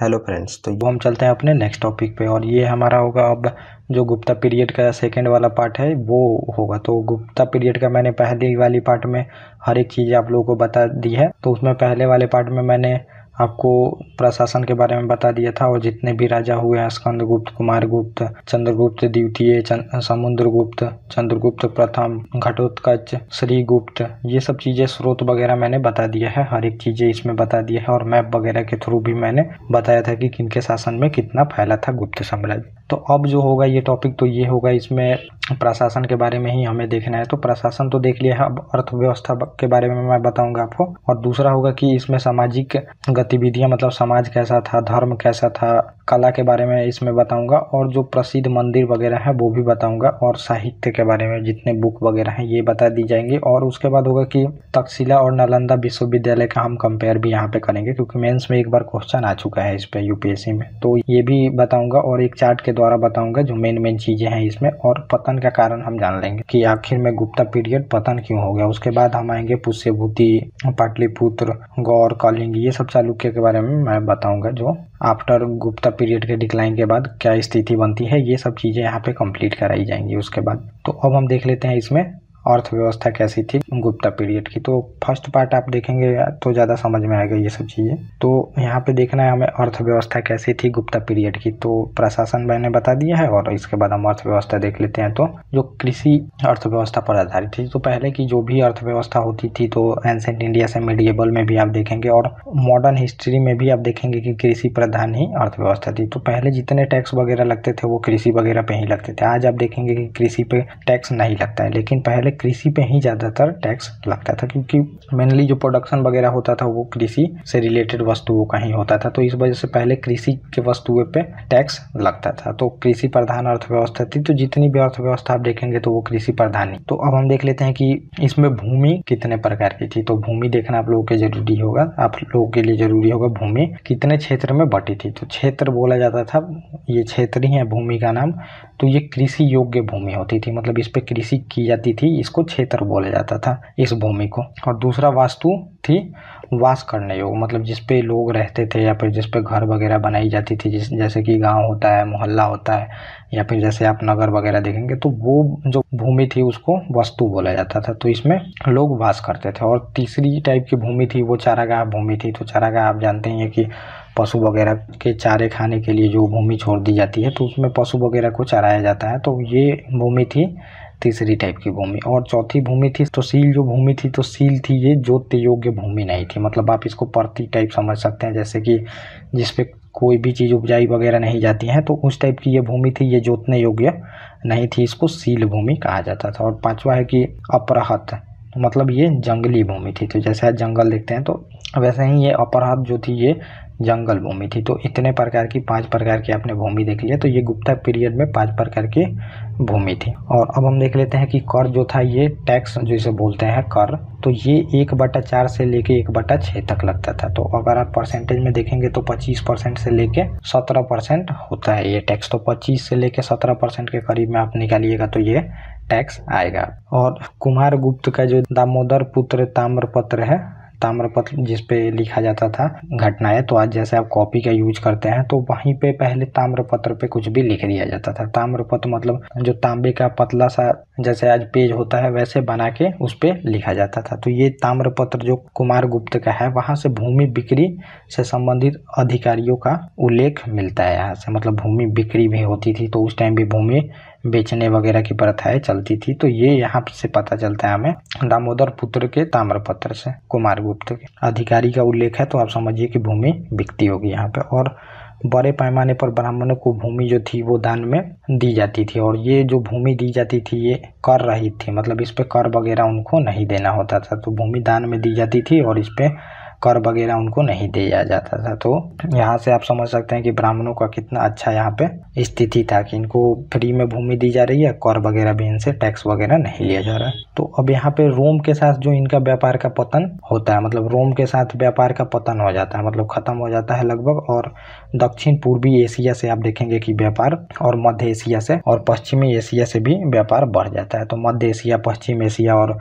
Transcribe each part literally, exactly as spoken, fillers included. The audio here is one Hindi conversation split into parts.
हेलो फ्रेंड्स, तो वो हम चलते हैं अपने नेक्स्ट टॉपिक पे और ये हमारा होगा अब जो गुप्ता पीरियड का सेकंड वाला पार्ट है वो होगा। तो गुप्ता पीरियड का मैंने पहली वाली पार्ट में हर एक चीज़ आप लोगों को बता दी है। तो उसमें पहले वाले पार्ट में मैंने आपको प्रशासन के बारे में बता दिया था और जितने भी राजा हुए हैं, स्कंदगुप्त, कुमारगुप्त, चंद्रगुप्त द्वितीय, समुद्रगुप्त, चंद्रगुप्त प्रथम, घटोत्कच, श्रीगुप्त, ये सब चीज़ें स्रोत वगैरह मैंने बता दिया है। हर एक चीज़ें इसमें बता दिया है और मैप वगैरह के थ्रू भी मैंने बताया था कि किनके शासन में कितना फैला था गुप्त साम्राज्य। तो अब जो होगा ये टॉपिक, तो ये होगा इसमें प्रशासन के बारे में ही हमें देखना है। तो प्रशासन तो देख लिया है, अब अर्थव्यवस्था के बारे में मैं बताऊंगा आपको। और दूसरा होगा कि इसमें सामाजिक गतिविधियां, मतलब समाज कैसा था, धर्म कैसा था, कला के बारे में इसमें बताऊंगा और जो प्रसिद्ध मंदिर वगैरह है वो भी बताऊंगा और साहित्य के बारे में जितने बुक वगैरह हैं ये बता दी जाएंगे। और उसके बाद होगा कि तक्षशिला और नालंदा विश्वविद्यालय का हम कंपेयर भी यहाँ पे करेंगे, क्योंकि मेंस में एक बार क्वेश्चन आ चुका है इस पे यूपीएससी में। तो ये भी बताऊंगा और एक चार्ट के द्वारा बताऊंगा जो मेन मेन चीजें हैं इसमें। और पतन का कारण हम जान लेंगे कि आखिर में गुप्ता पीरियड पतन क्यों हो गया। उसके बाद हम आएंगे पुष्यभूति, पाटलिपुत्र, गौर, कलिंग, ये सब चालुक्य के बारे में मैं बताऊंगा जो आफ्टर गुप्ता पीरियड के डिक्लाइन के बाद क्या स्थिति बनती है। ये सब चीजें यहाँ पे कंप्लीट कराई जाएंगी उसके बाद। तो अब हम देख लेते हैं इसमें अर्थव्यवस्था कैसी थी गुप्ता पीरियड की। तो फर्स्ट पार्ट आप देखेंगे तो ज़्यादा समझ में आएगा ये सब चीज़ें। तो यहाँ पे देखना है हमें अर्थव्यवस्था कैसी थी गुप्ता पीरियड की। तो प्रशासन मैंने बता दिया है और इसके बाद हम अर्थव्यवस्था देख लेते हैं। तो जो कृषि अर्थव्यवस्था पर आधारित थी, तो पहले की जो भी अर्थव्यवस्था होती थी, तो एंसेंट इंडिया से मिडिएबल में भी आप देखेंगे और मॉडर्न हिस्ट्री में भी आप देखेंगे कि कृषि प्रधान ही अर्थव्यवस्था थी। तो पहले जितने टैक्स वगैरह लगते थे वो कृषि वगैरह पे ही लगते थे। आज आप देखेंगे कि कृषि पे टैक्स नहीं लगता है, लेकिन पहले कृषि पे ही ज़्यादातर टैक्स लगता था, क्योंकि मेनली जो प्रोडक्शन वगैरह होता था वो कृषि से रिलेटेड वस्तुओं का ही होता था। तो इस वजह से पहले कृषि के वस्तुओं पे टैक्स लगता था। तो कृषि प्रधान अर्थव्यवस्था थी। तो जितनी भी अर्थव्यवस्था आप देखेंगे तो वो कृषि प्रधान ही। तो अब हम देख लेते हैं कि इसमें भूमि कितने प्रकार की थी। तो भूमि देखना आप लोगों के जरूरी होगा, आप लोगों के लिए जरूरी होगा भूमि कितने क्षेत्र में बटी थी। तो क्षेत्र बोला जाता था, ये क्षेत्र ही है भूमि का नाम। तो ये कृषि योग्य भूमि होती थी, मतलब इस पे कृषि की जाती थी, इसको क्षेत्र बोला जाता था इस भूमि को। और दूसरा वास्तु थी वास करने योग्य, मतलब जिस पे लोग रहते थे या फिर जिस पे घर वगैरह बनाई जाती थी, जिस जैसे कि गांव होता है, मोहल्ला होता है, या फिर जैसे आप नगर वगैरह देखेंगे तो वो जो भूमि थी उसको वस्तु बोला जाता था। तो इसमें लोग वास करते थे। और तीसरी टाइप की भूमि थी वो चारागाह भूमि थी। तो चारागाह आप जानते हैं कि पशु वगैरह के चारे खाने के लिए जो भूमि छोड़ दी जाती है, तो उसमें पशु वगैरह को चराया जाता है। तो ये भूमि थी तीसरी टाइप की भूमि। और चौथी भूमि थी तो सील जो भूमि थी, तो सील थी ये जोतने योग्य भूमि नहीं थी, मतलब आप इसको परती टाइप समझ सकते हैं, जैसे कि जिसपे कोई भी चीज़ उपजाई वगैरह नहीं जाती है, तो उस टाइप की ये भूमि थी, ये जोतने योग्य नहीं थी, इसको सील भूमि कहा जाता था। और पांचवा है कि अपरहत, मतलब ये जंगली भूमि थी। तो जैसे आज जंगल देखते हैं तो वैसे ही ये अपरहत जो थी ये जंगल भूमि थी। तो इतने प्रकार की पांच प्रकार की आपने भूमि देख लिया। तो ये गुप्ता पीरियड में पांच प्रकार की भूमि थी। और अब हम देख लेते हैं कि कर जो था, ये टैक्स जिसे बोलते हैं कर, तो ये एक बटा चार से लेके एक बटा छः तक लगता था। तो अगर आप परसेंटेज में देखेंगे तो पच्चीस परसेंट से लेके सत्रह परसेंट होता है ये टैक्स। तो पच्चीस से लेके सत्रह परसेंट के करीब में आप निकालिएगा तो ये टैक्स आएगा। और कुमारगुप्त का जो दामोदर पुत्र ताम्रपत्र है, ताम्रपत्र जिस पे लिखा जाता था घटनाएं, तो आज जैसे आप कॉपी का यूज करते हैं तो वहीं पे पहले ताम्रपत्र पे कुछ भी लिख दिया जाता था। ताम्रपत्र मतलब जो तांबे का पतला सा जैसे आज पेज होता है वैसे बना के उस पे लिखा जाता था। तो ये ताम्रपत्र जो कुमारगुप्त का है, वहां से भूमि बिक्री से संबंधित अधिकारियों का उल्लेख मिलता है यहाँ से, मतलब भूमि बिक्री भी होती थी। तो उस टाइम भी भूमि बेचने वगैरह की प्रथाएं चलती थी। तो ये यहाँ से पता चलता है हमें दामोदर पुत्र के ताम्रपत्र से, कुमारगुप्त के अधिकारी का उल्लेख है। तो आप समझिए कि भूमि बिकती होगी यहाँ पे। और बड़े पैमाने पर ब्राह्मणों को भूमि जो थी वो दान में दी जाती थी। और ये जो भूमि दी जाती थी ये कर रहित थी, मतलब इस पे कर वगैरह उनको नहीं देना होता था। तो भूमि दान में दी जाती थी और इस पे कर वगैरह उनको नहीं दिया जाता था। तो यहाँ से आप समझ सकते हैं कि ब्राह्मणों का कितना अच्छा यहाँ पे स्थिति था कि इनको फ्री में भूमि दी जा रही है, कर वगैरह भी इनसे टैक्स वगैरह नहीं लिया जा रहा है। तो अब यहाँ पे रोम के साथ जो इनका व्यापार का पतन होता है, मतलब रोम के साथ व्यापार का पतन हो जाता है, मतलब खत्म हो जाता है लगभग। और दक्षिण पूर्वी एशिया से आप देखेंगे कि व्यापार, और मध्य एशिया से और पश्चिमी एशिया से भी व्यापार बढ़ जाता है। तो मध्य एशिया, पश्चिम एशिया और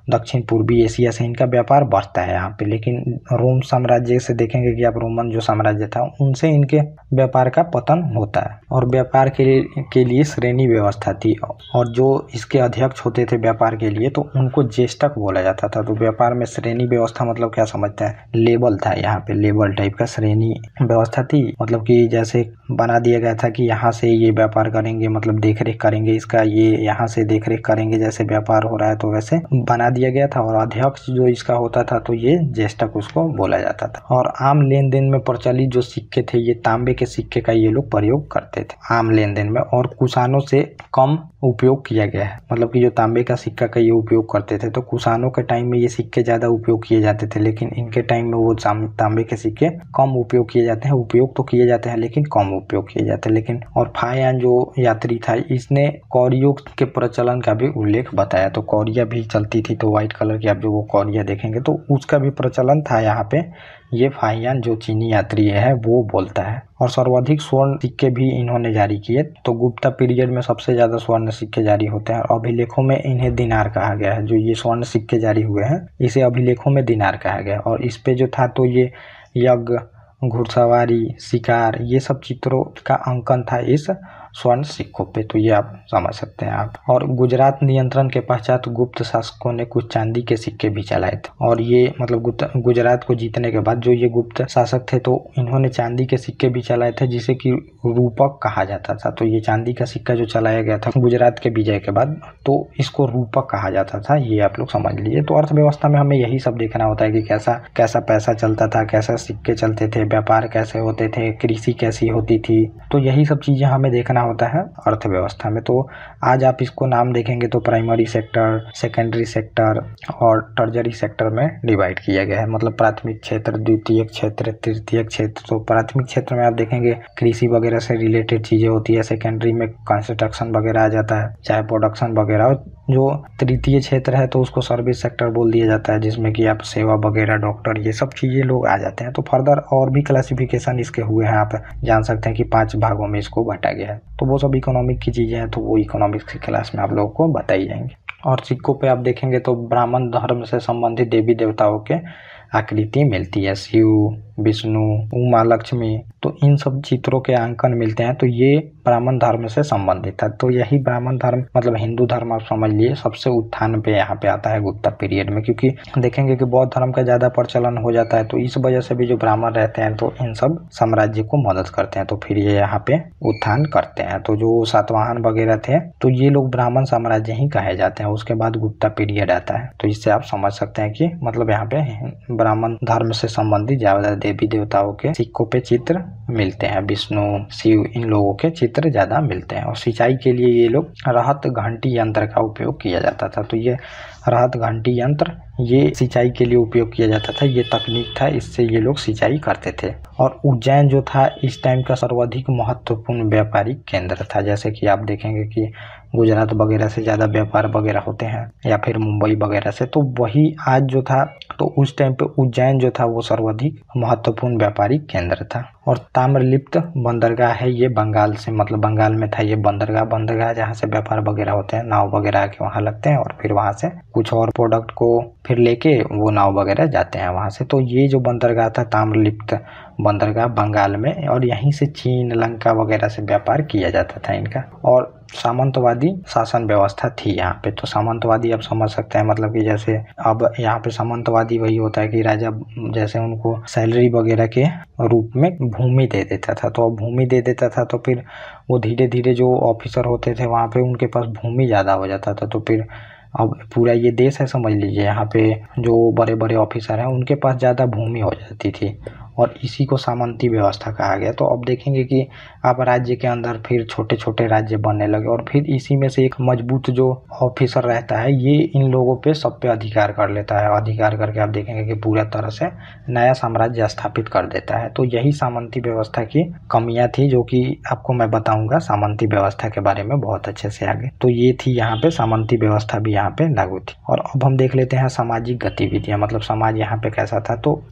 दक्षिण पूर्वी एशिया से इनका व्यापार बढ़ता है यहाँ पे। लेकिन रोम साम्राज्य से देखेंगे कि आप रोमन जो साम्राज्य था उनसे इनके व्यापार का पतन होता है। और व्यापार के लिए के लिए श्रेणी व्यवस्था थी, और जो इसके अध्यक्ष होते थे व्यापार के लिए तो उनको ज्येष्ठक बोला जाता था। तो व्यापार में श्रेणी व्यवस्था मतलब क्या समझते हैं, लेवल था यहाँ पे, लेवल टाइप का श्रेणी व्यवस्था थी। मतलब कि जैसे बना दिया गया था कि यहाँ से ये व्यापार करेंगे, मतलब देख रेख करेंगे इसका, ये यहाँ से देख रेख करेंगे, जैसे व्यापार हो रहा है तो वैसे बना दिया गया था। और अध्यक्ष जो इसका होता था तो ये ज्येष्ठक उसको बोला जाता था। और आम लेन देन में प्रचलित जो सिक्के थे ये तांबे के सिक्के का ये लोग प्रयोग करते थे आम लेन देन में, और कुषाणों से कम उपयोग किया गया है। मतलब कि जो तांबे का सिक्का का ये उपयोग करते थे तो कुषाणों के टाइम में ये सिक्के ज्यादा उपयोग किए जाते थे, लेकिन इनके टाइम में वो तांबे के सिक्के कम उपयोग किए जाते हैं। उपयोग तो किए जाते हैं लेकिन कम उपयोग किए जाते हैं। लेकिन और फायान जो यात्री था इसने कौड़ियों के प्रचलन का भी उल्लेख बताया। तो कौड़िया भी चलती थी, तो व्हाइट कलर की आप जो वो कौड़िया देखेंगे तो उसका भी प्रचलन था यहाँ पे। ये फाहियान जो चीनी यात्री है वो बोलता है। और सर्वाधिक स्वर्ण सिक्के भी इन्होंने जारी किए। तो गुप्ता पीरियड में सबसे ज्यादा स्वर्ण सिक्के जारी होते हैं। अभिलेखों में इन्हें दिनार कहा गया है। जो ये स्वर्ण सिक्के जारी हुए हैं इसे अभिलेखों में दिनार कहा गया। और इस पे जो था तो ये यज्ञ, घुड़सवारी, शिकार, ये सब चित्रों का अंकन था इस स्वर्ण सिक्कों पे। तो ये आप समझ सकते हैं आप। और गुजरात नियंत्रण के पश्चात गुप्त शासकों ने कुछ चांदी के सिक्के भी चलाए थे। और ये मतलब गुजरात को जीतने के बाद जो ये गुप्त शासक थे तो इन्होंने चांदी के सिक्के भी चलाए थे जिसे कि रूपक कहा जाता था। तो ये चांदी का सिक्का जो चलाया गया था गुजरात के विजय के बाद तो इसको रूपक कहा जाता था। ये आप लोग समझ लीजिए। तो अर्थव्यवस्था में हमें यही सब देखना होता है कि कैसा कैसा पैसा चलता था, कैसा सिक्के चलते थे, व्यापार कैसे होते थे, कृषि कैसी होती थी। तो यही सब चीजें हमें देखना होता है अर्थव्यवस्था में। तो आज आप इसको नाम देखेंगे तो प्राइमरी सेक्टर, सेकेंडरी सेक्टर और टर्जरी सेक्टर में डिवाइड किया गया है। मतलब प्राथमिक क्षेत्र, द्वितीय क्षेत्र, तृतीय क्षेत्र। तो प्राथमिक क्षेत्र में आप देखेंगे कृषि वगैरह से रिलेटेड चीजें होती है। सेकेंडरी में कंस्ट्रक्शन वगैरह आ जाता है, चाहे प्रोडक्शन वगैरह। जो तृतीय क्षेत्र है तो उसको सर्विस सेक्टर बोल दिया जाता है, जिसमें कि आप सेवा वगैरह, डॉक्टर, ये सब चीजें लोग आ जाते हैं। तो फर्दर और भी क्लासिफिकेशन इसके हुए हैं, आप जान सकते हैं कि पांच भागों में इसको बांटा गया है। तो वो सब इकोनॉमिक की चीजें हैं, तो वो इकोनॉमिक्स की क्लास में आप लोगों को बताई जाएंगी। और सिक्कों पे आप देखेंगे तो ब्राह्मण धर्म से संबंधित देवी देवताओं के आकृति मिलती है, शिव, विष्णु, उमा, लक्ष्मी। तो इन सब चित्रों के अंकन मिलते हैं। तो ये ब्राह्मण धर्म से संबंधित है। तो यही ब्राह्मण धर्म मतलब हिंदू धर्म आप समझ लिए सबसे उत्थान पे यहाँ पे आता है गुप्ता पीरियड में, क्योंकि देखेंगे कि बौद्ध धर्म का ज्यादा प्रचलन हो जाता है। तो इस वजह से भी जो ब्राह्मण रहते हैं तो इन सब साम्राज्य को मदद करते हैं। तो फिर ये यहाँ पे उत्थान करते हैं। तो जो सातवाहन वगैरह थे तो ये लोग ब्राह्मण साम्राज्य ही कहे जाते हैं। उसके बाद गुप्ता पीरियड आता है। तो इससे आप समझ सकते हैं कि मतलब यहाँ पे ब्राह्मण धर्म से संबंधित ज्यादा देवी देवताओं के सिक्कों पे चित्र मिलते हैं। विष्णु, शिव, इन लोगों के चित्र ज्यादा मिलते हैं। और सिंचाई के लिए ये लोग रहत घंटी यंत्र का उपयोग किया जाता था। तो ये रहत घंटी यंत्र ये सिंचाई के लिए उपयोग किया जाता था। ये तकनीक था, इससे ये लोग सिंचाई करते थे। और उज्जैन जो था इस टाइम का सर्वाधिक महत्वपूर्ण व्यापारिक केंद्र था। जैसे कि आप देखेंगे कि गुजरात वगैरह से ज्यादा व्यापार वगैरह होते हैं, या फिर मुंबई वगैरह से। तो वही आज जो था तो उस टाइम पे उज्जैन जो था वो सर्वाधिक महत्वपूर्ण व्यापारिक केंद्र था। और ताम्रलिप्त बंदरगाह है, ये बंगाल से मतलब बंगाल में था ये बंदरगाह। बंदरगाह जहाँ से व्यापार वगैरह होते हैं, नाव वगैरह आके वहाँ लगते हैं और फिर वहाँ से कुछ और प्रोडक्ट को फिर लेके वो नाव वगैरह जाते हैं वहाँ से। तो ये जो बंदरगाह था ताम्रलिप्त बंदरगाह बंगाल में, और यहीं से चीन, लंका वगैरह से व्यापार किया जाता था इनका। और सामंतवादी शासन व्यवस्था थी यहाँ पे। तो सामंतवादी आप समझ सकते हैं मतलब कि जैसे अब यहाँ पे सामंतवादी वही होता है कि राजा जैसे उनको सैलरी वगैरह के रूप में भूमि दे देता था। तो अब भूमि दे देता था तो फिर वो धीरे धीरे जो ऑफिसर होते थे वहाँ पे उनके पास भूमि ज़्यादा हो जाता था। तो फिर अब पूरा ये देश है समझ लीजिए, यहाँ पे जो बड़े बड़े ऑफिसर हैं उनके पास ज़्यादा भूमि हो जाती थी, और इसी को सामंती व्यवस्था कहा गया। तो अब देखेंगे कि अब राज्य के अंदर फिर छोटे छोटे राज्य बनने लगे, और फिर इसी में से एक मजबूत जो ऑफिसर रहता है ये इन लोगों पे सब पे अधिकार कर लेता है। अधिकार करके आप देखेंगे कि पूरा तरह से नया साम्राज्य स्थापित कर देता है। तो यही सामंती व्यवस्था की कमियां थी, जो कि आपको मैं बताऊंगा सामंती व्यवस्था के बारे में बहुत अच्छे से आगे। तो ये थी यहाँ पे सामंती व्यवस्था भी यहाँ पे लागू थी। और अब हम देख लेते हैं सामाजिक गतिविधियां, मतलब समाज यहाँ पे कैसा था। तो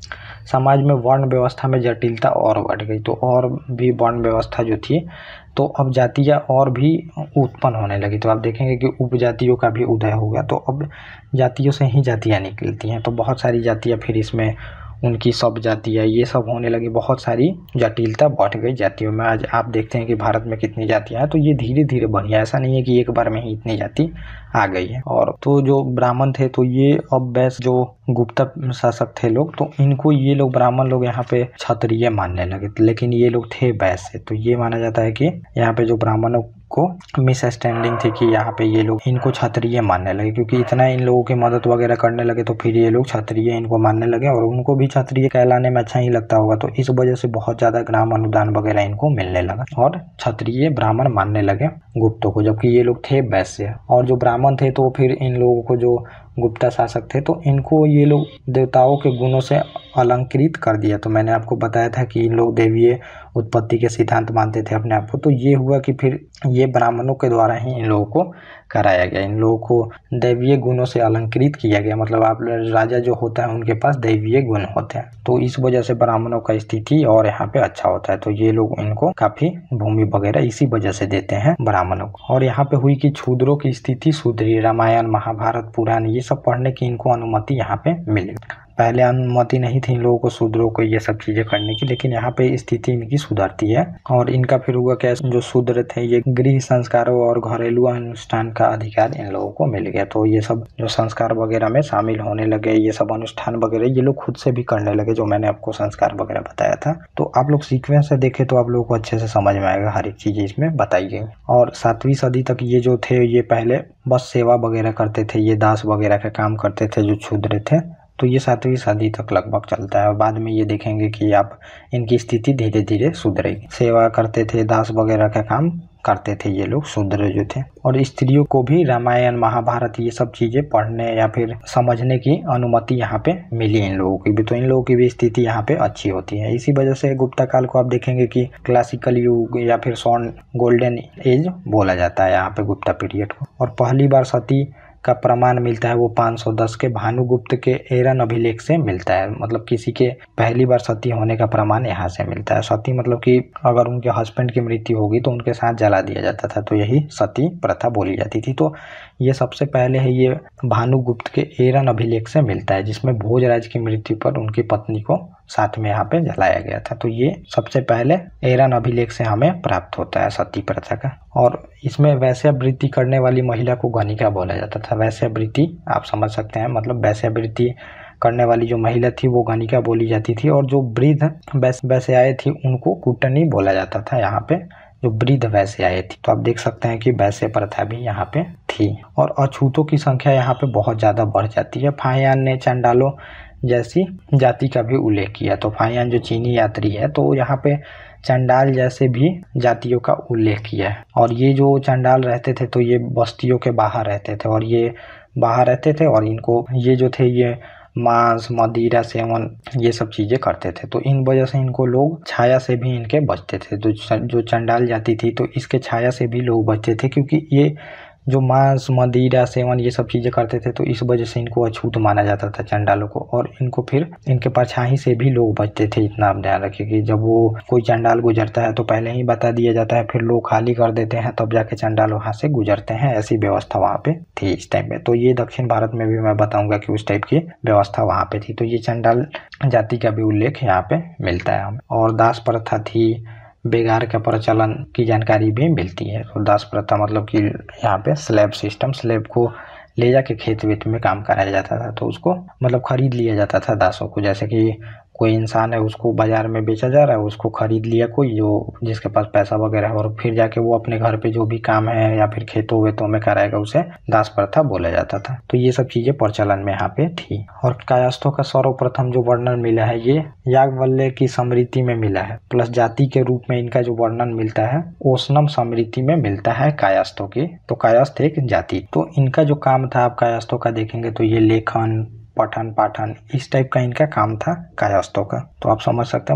समाज में वर्ण व्यवस्था में जटिलता और बढ़ गई। तो और भी वर्ण व्यवस्था जो थी, तो अब जातियाँ और भी उत्पन्न होने लगी। तो आप देखेंगे कि उपजातियों का भी उदय हो गया। तो अब जातियों से ही जातियाँ निकलती हैं। तो बहुत सारी जातियाँ फिर इसमें उनकी सब जातियाँ ये सब होने लगी, बहुत सारी जटिलता बढ़ गई जातियों में। आज आप देखते हैं कि भारत में कितनी जातियाँ हैं। तो ये धीरे धीरे बढ़ी है, ऐसा नहीं है कि एक बार में ही इतनी जाति आ गई है। और तो जो ब्राह्मण थे, तो ये अब वैसे जो गुप्ता शासक थे लोग, तो इनको ये लोग ब्राह्मण लोग यहाँ पे क्षत्रिय मानने लगे, लेकिन ये लोग थे वैश्य। तो ये माना जाता है कि यहाँ पे जो ब्राह्मणों को मिसअंडरस्टैंडिंग थी कि यहाँ पे ये लोग इनको क्षत्रिय मानने लगे, क्योंकि इतना इन लोगों की मदद वगैरह करने लगे। तो फिर ये लोग क्षत्रिय इनको मानने लगे और उनको भी क्षत्रिय कहलाने में अच्छा ही लगता होगा। तो इस वजह से बहुत ज्यादा ग्राम अनुदान वगैरह इनको मिलने लगा और क्षत्रिय ब्राह्मण मानने लगे गुप्तों को, जबकि ये लोग थे वैश्य। और जो ब्राह्मण थे, तो फिर इन लोगों को जो गुप्ता शासक थे, तो इनको ये लोग देवताओं के गुणों से अलंकृत कर दिया। तो मैंने आपको बताया था कि इन लोग देवीय उत्पत्ति के सिद्धांत मानते थे अपने आप को। तो ये हुआ कि फिर ये ब्राह्मणों के द्वारा ही इन लोगों को कराया गया, इन लोगों को दैवीय गुणों से अलंकृत किया गया। मतलब आप राजा जो होता है उनके पास दैवीय गुण होते हैं, तो इस वजह से ब्राह्मणों का स्थिति और यहाँ पे अच्छा होता है। तो ये लोग इनको काफी भूमि वगैरह इसी वजह से देते हैं ब्राह्मणों को। और यहाँ पे हुई कि शूद्रों की स्थिति सुधरी, रामायण महाभारत पुराण ये सब पढ़ने की इनको अनुमति यहाँ पे मिली। पहले अनुमति नहीं थी इन लोगों को, शूद्रों को ये सब चीजें करने की, लेकिन यहाँ पे स्थिति इनकी सुधरती है। और इनका फिर हुआ क्या, जो शूद्र थे ये गृह संस्कारों और घरेलू अनुष्ठान का अधिकार इन लोगों को मिल गया। तो ये सब जो संस्कार वगैरह में शामिल होने लगे, ये सब अनुष्ठान वगैरह ये लोग खुद से भी करने लगे, जो मैंने आपको संस्कार वगैरह बताया था। तो आप लोग सीक्वेंस से देखे तो आप लोगों को अच्छे से समझ में आएगा, हर एक चीज इसमें बताई गई। और सातवीं सदी तक ये जो थे, ये पहले बस सेवा वगैरह करते थे, ये दास वगैरह का काम करते थे जो शूद्र थे। तो ये सातवीं सदी तक लगभग चलता है। और बाद में ये देखेंगे कि आप इनकी स्थिति धीरे धीरे सुधरेगी। सेवा करते थे, दास वगैरह का काम करते थे ये लोग शूद्र जो थे। और स्त्रियों को भी रामायण महाभारत ये सब चीजें पढ़ने या फिर समझने की अनुमति यहाँ पे मिली इन लोगों की भी। तो इन लोगों की भी स्थिति यहाँ पे अच्छी होती है। इसी वजह से गुप्ता काल को आप देखेंगे कि क्लासिकल युग या फिर स्वर्ण गोल्डन एज बोला जाता है यहाँ पे गुप्ता पीरियड को। और पहली बार सती का प्रमाण मिलता है वो पाँच सौ दस के भानुगुप्त के एरन अभिलेख से मिलता है। मतलब किसी के पहली बार सती होने का प्रमाण यहाँ से मिलता है। सती मतलब कि अगर उनके हस्बैंड की मृत्यु होगी तो उनके साथ जला दिया जाता था, तो यही सती प्रथा बोली जाती थी। तो ये सबसे पहले है ये भानुगुप्त के एरन अभिलेख से मिलता है, जिसमें भोजराज की मृत्यु पर उनकी पत्नी को साथ में यहाँ पे जलाया गया था। तो ये सबसे पहले एरन अभिलेख से हमें प्राप्त होता है सती प्रथा का। और इसमें वैश्यावृत्ति करने वाली महिला को गणिका बोला जाता था। वैश्यावृत्ति आप समझ सकते हैं, मतलब वैश्यावृत्ति करने वाली जो महिला थी वो गणिका बोली जाती थी। और जो वृद्ध वैश्याएं थी उनको कुटनी बोला जाता था यहाँ पे, जो वृद्ध वैश्याएं थी। तो आप देख सकते हैं कि वैश्य प्रथा भी यहाँ पे थी। और अछूतों की संख्या यहाँ पे बहुत ज्यादा बढ़ जाती है। फाहियान ने चंडालों जैसी जाति का भी उल्लेख किया। तो फाहियान जो चीनी यात्री है, तो यहाँ पे चंडाल जैसे भी जातियों का उल्लेख किया है। और ये जो चंडाल रहते थे तो ये बस्तियों के बाहर रहते थे, और ये बाहर रहते थे और इनको ये जो थे ये मांस मदिरा सेवन ये सब चीजें करते थे। तो इन वजह से इनको लोग छाया से भी इनके बचते थे। तो जो चंडाल जाति थी तो इसके छाया से भी लोग बचते थे, क्योंकि ये जो मांस मदिरा सेवन ये सब चीजें करते थे, तो इस वजह से इनको अछूत माना जाता था चंडालों को। और इनको फिर इनके परछाई से भी लोग बचते थे। इतना आप ध्यान रखिए कि जब वो कोई चंडाल गुजरता है तो पहले ही बता दिया जाता है, फिर लोग खाली कर देते हैं, तब जाके चंडाल वहां से गुजरते हैं। ऐसी व्यवस्था वहां पे थी इस टाइम पे। तो ये दक्षिण भारत में भी मैं बताऊंगा कि उस टाइप की व्यवस्था वहां पे थी। तो ये चंडाल जाति का भी उल्लेख यहाँ पे मिलता है हमें। और दास प्रथा थी, बेगार के प्रचलन की जानकारी भी मिलती है। तो दास प्रथा मतलब कि यहाँ पे स्लैब सिस्टम, स्लैब को ले जाके खेत वेत में काम कराया जाता था, तो उसको मतलब खरीद लिया जाता था दासों को। जैसे कि कोई इंसान है उसको बाजार में बेचा जा रहा है, उसको खरीद लिया कोई जो जिसके पास पैसा वगैरह है, और फिर जाके वो अपने घर पे जो भी काम है या फिर खेतों वेतों में कराएगा, उसे दास प्रथा बोला जाता था। तो ये सब चीजें प्रचलन में यहाँ पे थी। और कायस्थों का सर्वप्रथम जो वर्णन मिला है ये याज्ञवल्क्य की स्मृति में मिला है, प्लस जाति के रूप में इनका जो वर्णन मिलता है ओशनम स्मृति में मिलता है कायस्थों की। तो कायस्थ एक जाति, तो इनका जो काम था आप कायस्थों का देखेंगे तो ये लेखन पठन पाठन इस टाइप का इनका काम था कायस्थों का। तो आप समझ सकते हैं मतलब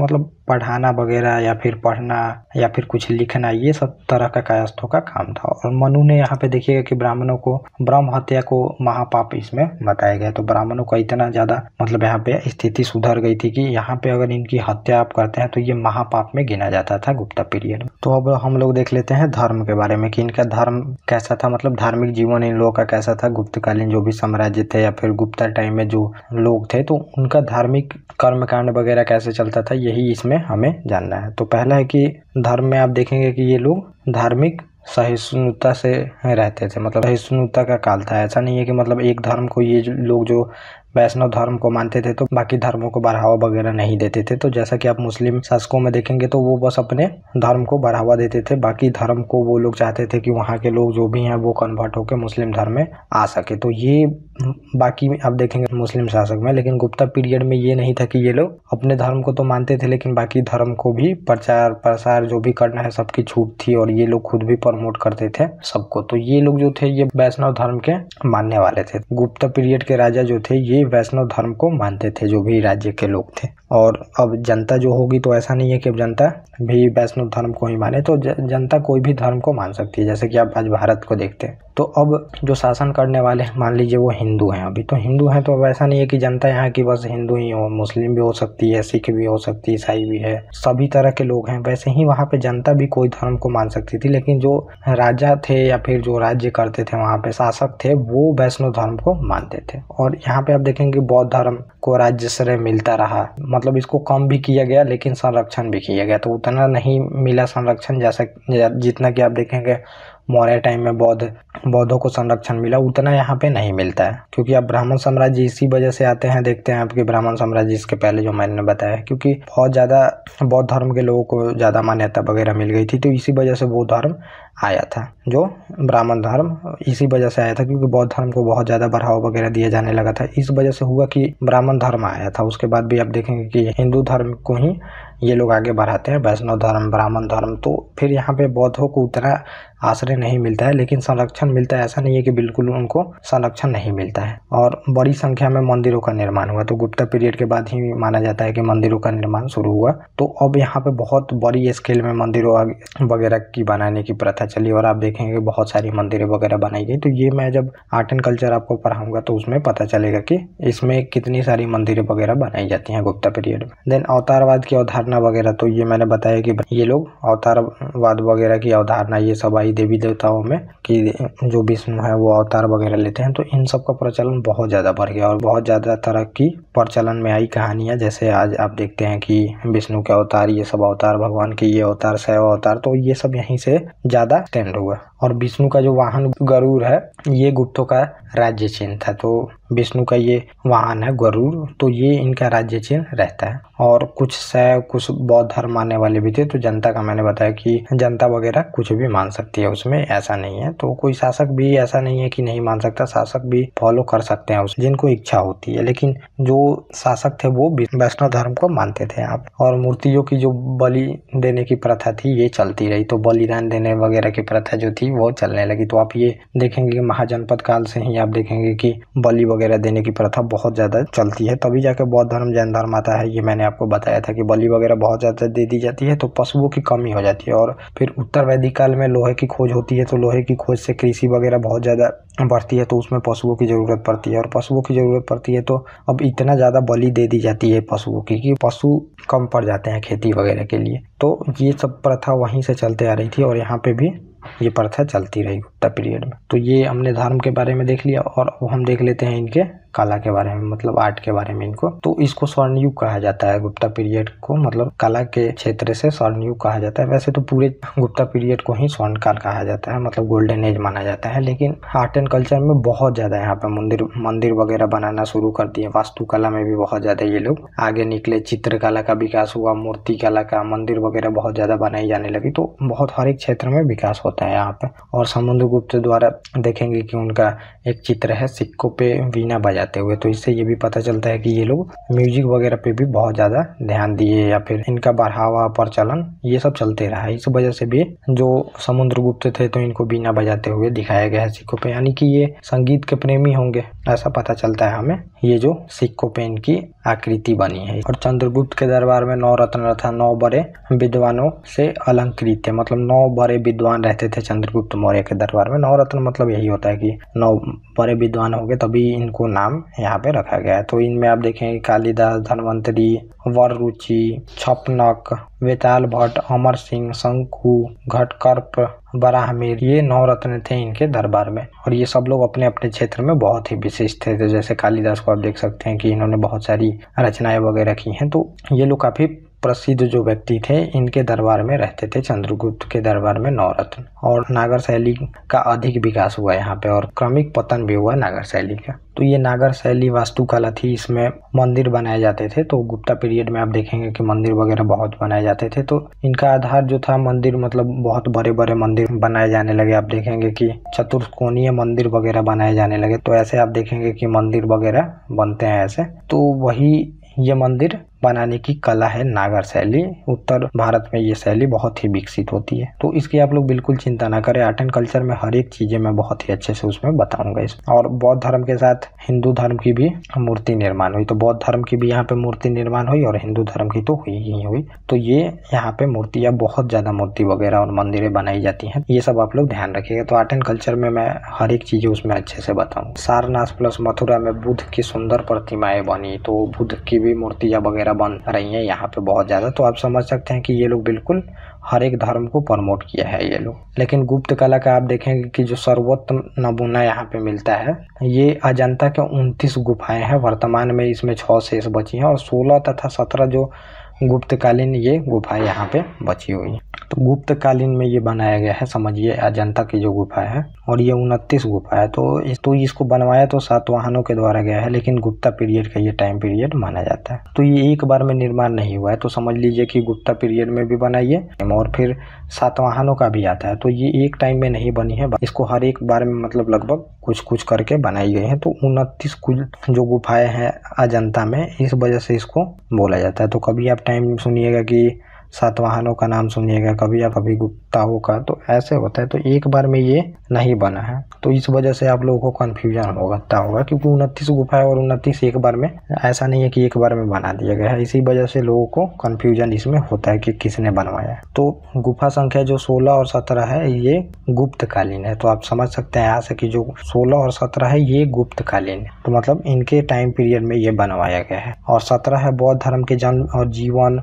पढ़ाना वगैरह या फिर पढ़ना या फिर कुछ लिखना, ये सब तरह का कायस्थों का काम था। और मनु ने यहाँ पे देखिएगा कि ब्राह्मणों को ब्रह्म हत्या को महापाप इसमें बताया गया। तो ब्राह्मणों का इतना ज्यादा मतलब यहाँ पे स्थिति सुधर गई थी कि यहाँ पे अगर इनकी हत्या आप करते हैं तो ये महापाप में गिना जाता था गुप्ता पीरियड में। तो अब हम लोग देख लेते हैं धर्म के बारे में कि इनका धर्म कैसा था, मतलब धार्मिक जीवन इन लोगों का कैसा था। गुप्तकालीन जो भी साम्राज्य थे या फिर गुप्ता टाइम में जो लोग थे, तो उनका धार्मिक कर्मकांड वगैरह कैसे चलता था, यही इसमें हमें जानना है। तो पहला है कि धर्म में आप देखेंगे कि ये लोग धार्मिक सहिष्णुता से रहते थे, मतलब सहिष्णुता का काल था। ऐसा नहीं है कि मतलब एक धर्म को ये लोग जो वैष्णव धर्म को मानते थे तो बाकी धर्मों को बढ़ावा वगैरह नहीं देते थे। तो जैसा कि आप मुस्लिम शासकों में देखेंगे तो वो बस अपने धर्म को बढ़ावा देते थे, बाकी धर्म को वो लोग चाहते थे कि वहाँ के लोग जो भी हैं वो कन्वर्ट होकर मुस्लिम धर्म में आ सके। तो ये बाकी आप देखेंगे मुस्लिम शासक में, लेकिन गुप्ता पीरियड में ये नहीं था कि ये लोग अपने धर्म को तो मानते थे लेकिन बाकी धर्म को भी प्रचार प्रसार जो भी करना है सबकी छूट थी, और ये लोग खुद भी प्रमोट करते थे सबको। तो ये लोग जो थे ये वैष्णव धर्म के मानने वाले थे। गुप्ता पीरियड के राजा जो थे ये वैष्णव धर्म को मानते थे, जो भी राज्य के लोग थे। और अब जनता जो होगी तो ऐसा नहीं है कि अब जनता भी वैष्णव धर्म को ही माने, तो जनता कोई भी धर्म को मान सकती है, जैसे कि आप आज भारत को देखते हैं। तो अब जो शासन करने वाले मान लीजिए वो हिंदू हैं, अभी तो हिंदू हैं, तो अब ऐसा नहीं है कि जनता यहाँ की बस हिंदू ही हो, मुस्लिम भी हो सकती है, सिख भी हो सकती है, ईसाई भी है, सभी तरह के लोग हैं। वैसे ही वहाँ पे जनता भी कोई धर्म को मान सकती थी, लेकिन जो राजा थे या फिर जो राज्य करते थे वहाँ पे शासक थे वो वैष्णव धर्म को मानते थे। और यहाँ पे आप देखेंगे बौद्ध धर्म को राज्य श्रेय मिलता रहा, मतलब इसको कम भी किया गया लेकिन संरक्षण भी किया गया। तो उतना नहीं मिला संरक्षण जैसा जितना कि आप देखेंगे मौर्य टाइम में बौद्ध बौद्धों को संरक्षण मिला, उतना यहाँ पे नहीं मिलता है। क्योंकि अब ब्राह्मण साम्राज्य इसी वजह से आते हैं, देखते हैं आपके ब्राह्मण साम्राज्य इसके पहले जो मैंने बताया, क्योंकि बहुत ज़्यादा बौद्ध धर्म के लोगों को ज़्यादा मान्यता वगैरह मिल गई थी, तो इसी वजह से वो धर्म आया था, जो ब्राह्मण धर्म इसी वजह से आया था, क्योंकि बौद्ध धर्म को बहुत ज़्यादा बढ़ावा वगैरह दिया जाने लगा था। इस वजह से हुआ कि ब्राह्मण धर्म आया था। उसके बाद भी आप देखेंगे कि हिंदू धर्म को ही ये लोग आगे बढ़ाते हैं, वैष्णव धर्म, ब्राह्मण धर्म। तो फिर यहाँ पे बौद्धों को उतना आश्रय नहीं मिलता है, लेकिन संरक्षण मिलता है। ऐसा नहीं है कि बिल्कुल उनको संरक्षण नहीं मिलता है। और बड़ी संख्या में मंदिरों का निर्माण हुआ, तो गुप्ता पीरियड के बाद ही माना जाता है कि मंदिरों का निर्माण शुरू हुआ। तो अब यहाँ पे बहुत बड़ी स्केल में मंदिरों वगैरह की बनाने की प्रथा चली, और आप देखेंगे बहुत सारी मंदिरें वगैरह बनाई गई। तो ये मैं जब आर्ट एंड कल्चर आपको पढ़ाऊंगा तो उसमें पता चलेगा कि इसमें कितनी सारी मंदिरें वगैरह बनाई जाती हैं गुप्ता पीरियड में। देन अवतारवाद की अवधारणा वगैरह, तो ये मैंने बताया कि ये लोग अवतारवाद वगैरह की अवधारणा ये सब आई देवी देवताओं में कि जो विष्णु है वो अवतार वगैरह लेते हैं। तो इन सब का प्रचलन बहुत ज़्यादा बढ़ गया और बहुत ज़्यादा तरह की प्रचलन में आई कहानियाँ। जैसे आज आप देखते हैं कि विष्णु के अवतार, ये सब अवतार, भगवान के ये अवतार, शैव अवतार, तो ये सब यहीं से ज़्यादा ट्रेंड हुआ। और विष्णु का जो वाहन गरुड़ है ये गुप्तों का राज्य चिन्ह था। तो विष्णु का ये वाहन है गरुड़, तो ये इनका राज्य चिन्ह रहता है। और कुछ शैव, कुछ बौद्ध धर्म मानने वाले भी थे। तो जनता का मैंने बताया कि जनता वगैरह कुछ भी मान सकती है, उसमें ऐसा नहीं है। तो कोई शासक भी ऐसा नहीं है कि नहीं मान सकता, शासक भी फॉलो कर सकते हैं उस जिनको इच्छा होती है। लेकिन जो शासक थे वो वैष्णव धर्म को मानते थे आप। और मूर्तियों की जो बलि देने की प्रथा थी ये चलती रही, तो बलिदान देने वगैरह की प्रथा जो थी वो चलने लगी। तो आप ये देखेंगे कि महाजनपद काल से ही आप देखेंगे कि बलि वगैरह देने की प्रथा बहुत ज्यादा चलती है। तभी जाके बौद्ध धर्म, जैन धर्म आता है। ये मैंने आपको बताया था कि बलि वगैरह बहुत ज्यादा दे दी जाती है तो पशुओं की कमी हो जाती है। और फिर उत्तर वैदिक काल में लोहे की खोज होती है, तो लोहे की खोज से कृषि वगैरह बहुत ज्यादा बढ़ती है, तो उसमें पशुओं की जरूरत पड़ती है। और पशुओं की जरूरत पड़ती है तो अब इतना ज्यादा बलि दे दी जाती है पशुओं की कि पशु कम पड़ जाते हैं खेती वगैरह के लिए। तो ये सब प्रथा वहीं से चलते आ रही थी और यहाँ पे भी ये प्रथा चलती रही गुप्ता पीरियड में। तो ये हमने धर्म के बारे में देख लिया, और अब हम देख लेते हैं इनके कला के बारे में, मतलब आर्ट के बारे में इनको। तो इसको स्वर्णयुग कहा जाता है गुप्ता पीरियड को, मतलब कला के क्षेत्र से स्वर्णयुग कहा जाता है। वैसे तो पूरे गुप्ता पीरियड को ही स्वर्ण काल कहा जाता है, मतलब गोल्डन एज माना जाता है। लेकिन आर्ट एंड कल्चर में बहुत ज्यादा यहाँ पे मंदिर मंदिर वगैरह बनाना शुरू कर दिए। वास्तुकला में भी बहुत ज्यादा ये लोग आगे निकले। चित्रकला का विकास हुआ, मूर्ति कला का, मंदिर वगैरह बहुत ज्यादा बनाई जाने लगी। तो बहुत हर एक क्षेत्र में विकास होता है यहाँ पे। और समुद्रगुप्त द्वारा देखेंगे कि उनका एक चित्र है सिक्कों पे वीणा बजा बजाते हुए। तो इससे ये भी पता चलता है कि ये लोग म्यूजिक वगैरह पे भी बहुत ज़्यादा ध्यान दिए या फिर इनका बढ़ावा प्रचलन ये सब चलते रहा। इस वजह से भी जो समुद्रगुप्त थे तो इनको बीना बजाते हुए दिखाया गया है सिक्कों पे, यानी कि ये संगीत के प्रेमी होंगे ऐसा पता चलता है हमें, ये जो सिक्कों पे इनकी आकृति बनी है। और चंद्रगुप्त के दरबार में नौ रत्न तथा नौ बड़े विद्वानों से अलंकृत है, मतलब नौ बड़े विद्वान रहते थे चंद्रगुप्त मौर्य के दरबार में। नौ रत्न मतलब यही होता है कि नौ बड़े विद्वान हो गए, तभी इनको नाम यहाँ पे रखा गया है। तो इनमें आप देखेंगे कालिदास, धन्वंतरी, वररुचि, छपनक, वेताल भट्ट, अमर सिंह, शंकु, घटकर्प, बराहमिर, ये नौ रत्न थे इनके दरबार में। और ये सब लोग अपने अपने क्षेत्र में बहुत ही विशिष्ट थे। तो जैसे कालिदास को आप देख सकते हैं कि इन्होंने बहुत सारी रचनाएं वगैरह की हैं। तो ये लोग काफी प्रसिद्ध जो व्यक्ति थे इनके दरबार में रहते थे, चंद्रगुप्त के दरबार में नौ रत्न। और नागर शैली का अधिक विकास हुआ यहाँ पे और क्रमिक पतन भी हुआ नागर शैली का। तो ये नागर शैली वास्तुकला थी, इसमें मंदिर बनाए जाते थे। तो गुप्ता पीरियड में आप देखेंगे कि मंदिर वगैरह बहुत बनाए जाते थे। तो इनका आधार जो था मंदिर, मतलब बहुत बड़े बड़े मंदिर बनाए जाने लगे। आप देखेंगे कि चतुष्कोणीय मंदिर वगैरह बनाए जाने लगे। तो ऐसे आप देखेंगे कि मंदिर वगैरह बनते हैं ऐसे। तो वही ये मंदिर बनाने की कला है नागर शैली। उत्तर भारत में ये शैली बहुत ही विकसित होती है। तो इसकी आप लोग बिल्कुल चिंता ना करें, आर्ट एंड कल्चर में हर एक चीजें मैं बहुत ही अच्छे से उसमें बताऊंगा इस। और बौद्ध धर्म के साथ हिंदू धर्म की भी मूर्ति निर्माण हुई। तो बौद्ध धर्म की भी यहाँ पे मूर्ति निर्माण हुई और हिंदू धर्म की तो हुई ही हुई। तो ये यहाँ पे मूर्तियाँ, बहुत ज्यादा मूर्ति वगैरह और मंदिरें बनाई जाती हैं, ये सब आप लोग ध्यान रखिएगा। तो आर्ट एंड कल्चर में मैं हर एक चीजें उसमें अच्छे से बताऊँ। सारनाथ प्लस मथुरा में बुद्ध की सुंदर प्रतिमाएं बनी, तो बुद्ध की भी मूर्तियाँ वगैरह बन रही हैं यहाँ पे बहुत ज्यादा। तो आप समझ सकते हैं कि ये लोग बिल्कुल हर एक धर्म को प्रमोट किया है ये लोग। लेकिन गुप्त कला का आप देखेंगे कि जो सर्वोत्तम नमूना यहाँ पे मिलता है, ये अजंता के उनतीस गुफाएं हैं। वर्तमान में इसमें छह शेष बची हैं और सोलह तथा सत्रह जो गुप्तकालीन ये गुफाएं यहाँ पे बची हुई हैं। तो गुप्तकालीन में ये बनाया गया है, समझिए अजंता की जो गुफा है, और ये उनतीस गुफा है। तो इस तो इसको बनवाया तो सातवाहनों के द्वारा गया है, लेकिन गुप्ता पीरियड का ये टाइम पीरियड माना जाता है। तो ये एक बार में निर्माण नहीं हुआ है। तो समझ लीजिए कि गुप्ता पीरियड में भी बनाइए और फिर सातवाहनों का भी आता है। तो ये एक टाइम में नहीं बनी है, इसको हर एक बार में मतलब लगभग कुछ कुछ करके बनाई गई है। तो उनतीस कुल जो गुफाएं हैं अजंता में, इस वजह से इसको बोला जाता है। तो कभी आप टाइम सुनिएगा कि सातवाहनों का नाम सुनिएगा, कभी या कभी गुप्ताओं का, तो ऐसे होता है। तो एक बार में ये नहीं बना है, तो इस वजह से आप लोगों को कंफ्यूजन होता होगा, क्योंकि उनतीस गुफा है और उनतीस एक बार में, ऐसा नहीं है कि एक बार में बना दिया गया है। इसी वजह से लोगों को कंफ्यूजन इसमें होता है कि किसने बनवाया है। तो गुफा संख्या जो सोलह और सत्रह है ये गुप्तकालीन है। तो आप समझ सकते हैं यहाँ से कि जो सोलह और सत्रह है ये गुप्तकालीन है, तो मतलब इनके टाइम पीरियड में ये बनवाया गया है। और सत्रह है बौद्ध धर्म के जन्म और जीवन,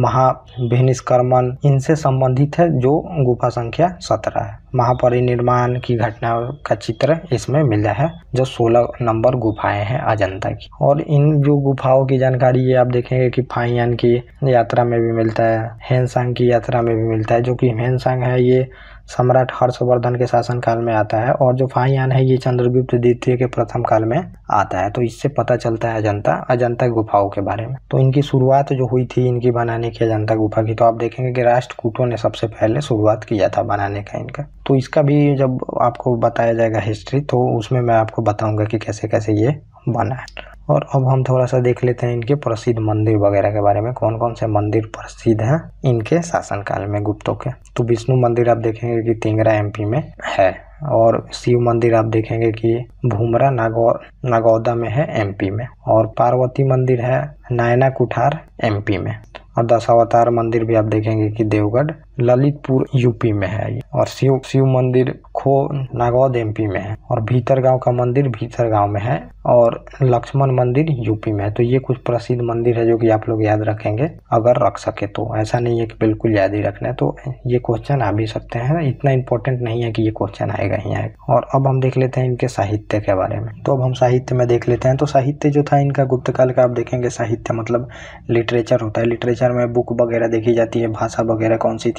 महाभिनिष्क्रमण, इनसे संबंधित है जो गुफा संख्या सत्रह है। महापरिनिर्माण की घटना का चित्र इसमें मिला है जो सोलह नंबर गुफाएं हैं अजंता की। और इन जो गुफाओं की जानकारी ये आप देखेंगे कि फाहियान की यात्रा में भी मिलता है, हेनसांग की यात्रा में भी मिलता है। जो कि हेनसांग है ये सम्राट हर्षवर्धन के शासनकाल में आता है, और जो फाहियान है ये चंद्रगुप्त द्वितीय के प्रथम काल में आता है। तो इससे पता चलता है अजंता अजंता गुफाओं के बारे में। तो इनकी शुरुआत जो हुई थी इनकी बनाने की अजंता गुफा की, तो आप देखेंगे कि राष्ट्रकूटों ने सबसे पहले शुरुआत किया था बनाने का इनका। तो इसका भी जब आपको बताया जाएगा हिस्ट्री, तो उसमें मैं आपको बताऊंगा कि कैसे कैसे ये बना है। और अब हम थोड़ा सा देख लेते हैं इनके प्रसिद्ध मंदिर वगैरह के बारे में, कौन कौन से मंदिर प्रसिद्ध हैं इनके शासनकाल में गुप्तों के। तो विष्णु मंदिर आप देखेंगे कि तिंगरा एमपी में है, और शिव मंदिर आप देखेंगे कि भूमरा नागौ नागौदा में है एमपी में, और पार्वती मंदिर है नायना कुठार एमपी में, और दशावतार मंदिर भी आप देखेंगे कि देवगढ़ ललितपुर यूपी में है, और शिव शिव मंदिर खो नागौद एमपी में है, और भीतरगांव का मंदिर भीतरगांव में है, और लक्ष्मण मंदिर यूपी में है। तो ये कुछ प्रसिद्ध मंदिर है जो कि आप लोग याद रखेंगे अगर रख सके तो। ऐसा नहीं है कि बिल्कुल याद ही रखना है, तो ये क्वेश्चन आ भी सकते हैं, इतना इंपॉर्टेंट नहीं है कि ये क्वेश्चन आएगा ही आएगा। और अब हम देख लेते हैं इनके साहित्य के बारे में। तो अब हम साहित्य में देख लेते हैं। तो साहित्य जो था इनका गुप्तकाल का, आप देखेंगे साहित्य मतलब लिटरेचर होता है। लिटरेचर में बुक वगैरह देखी जाती है, भाषा वगैरह कौन सी थी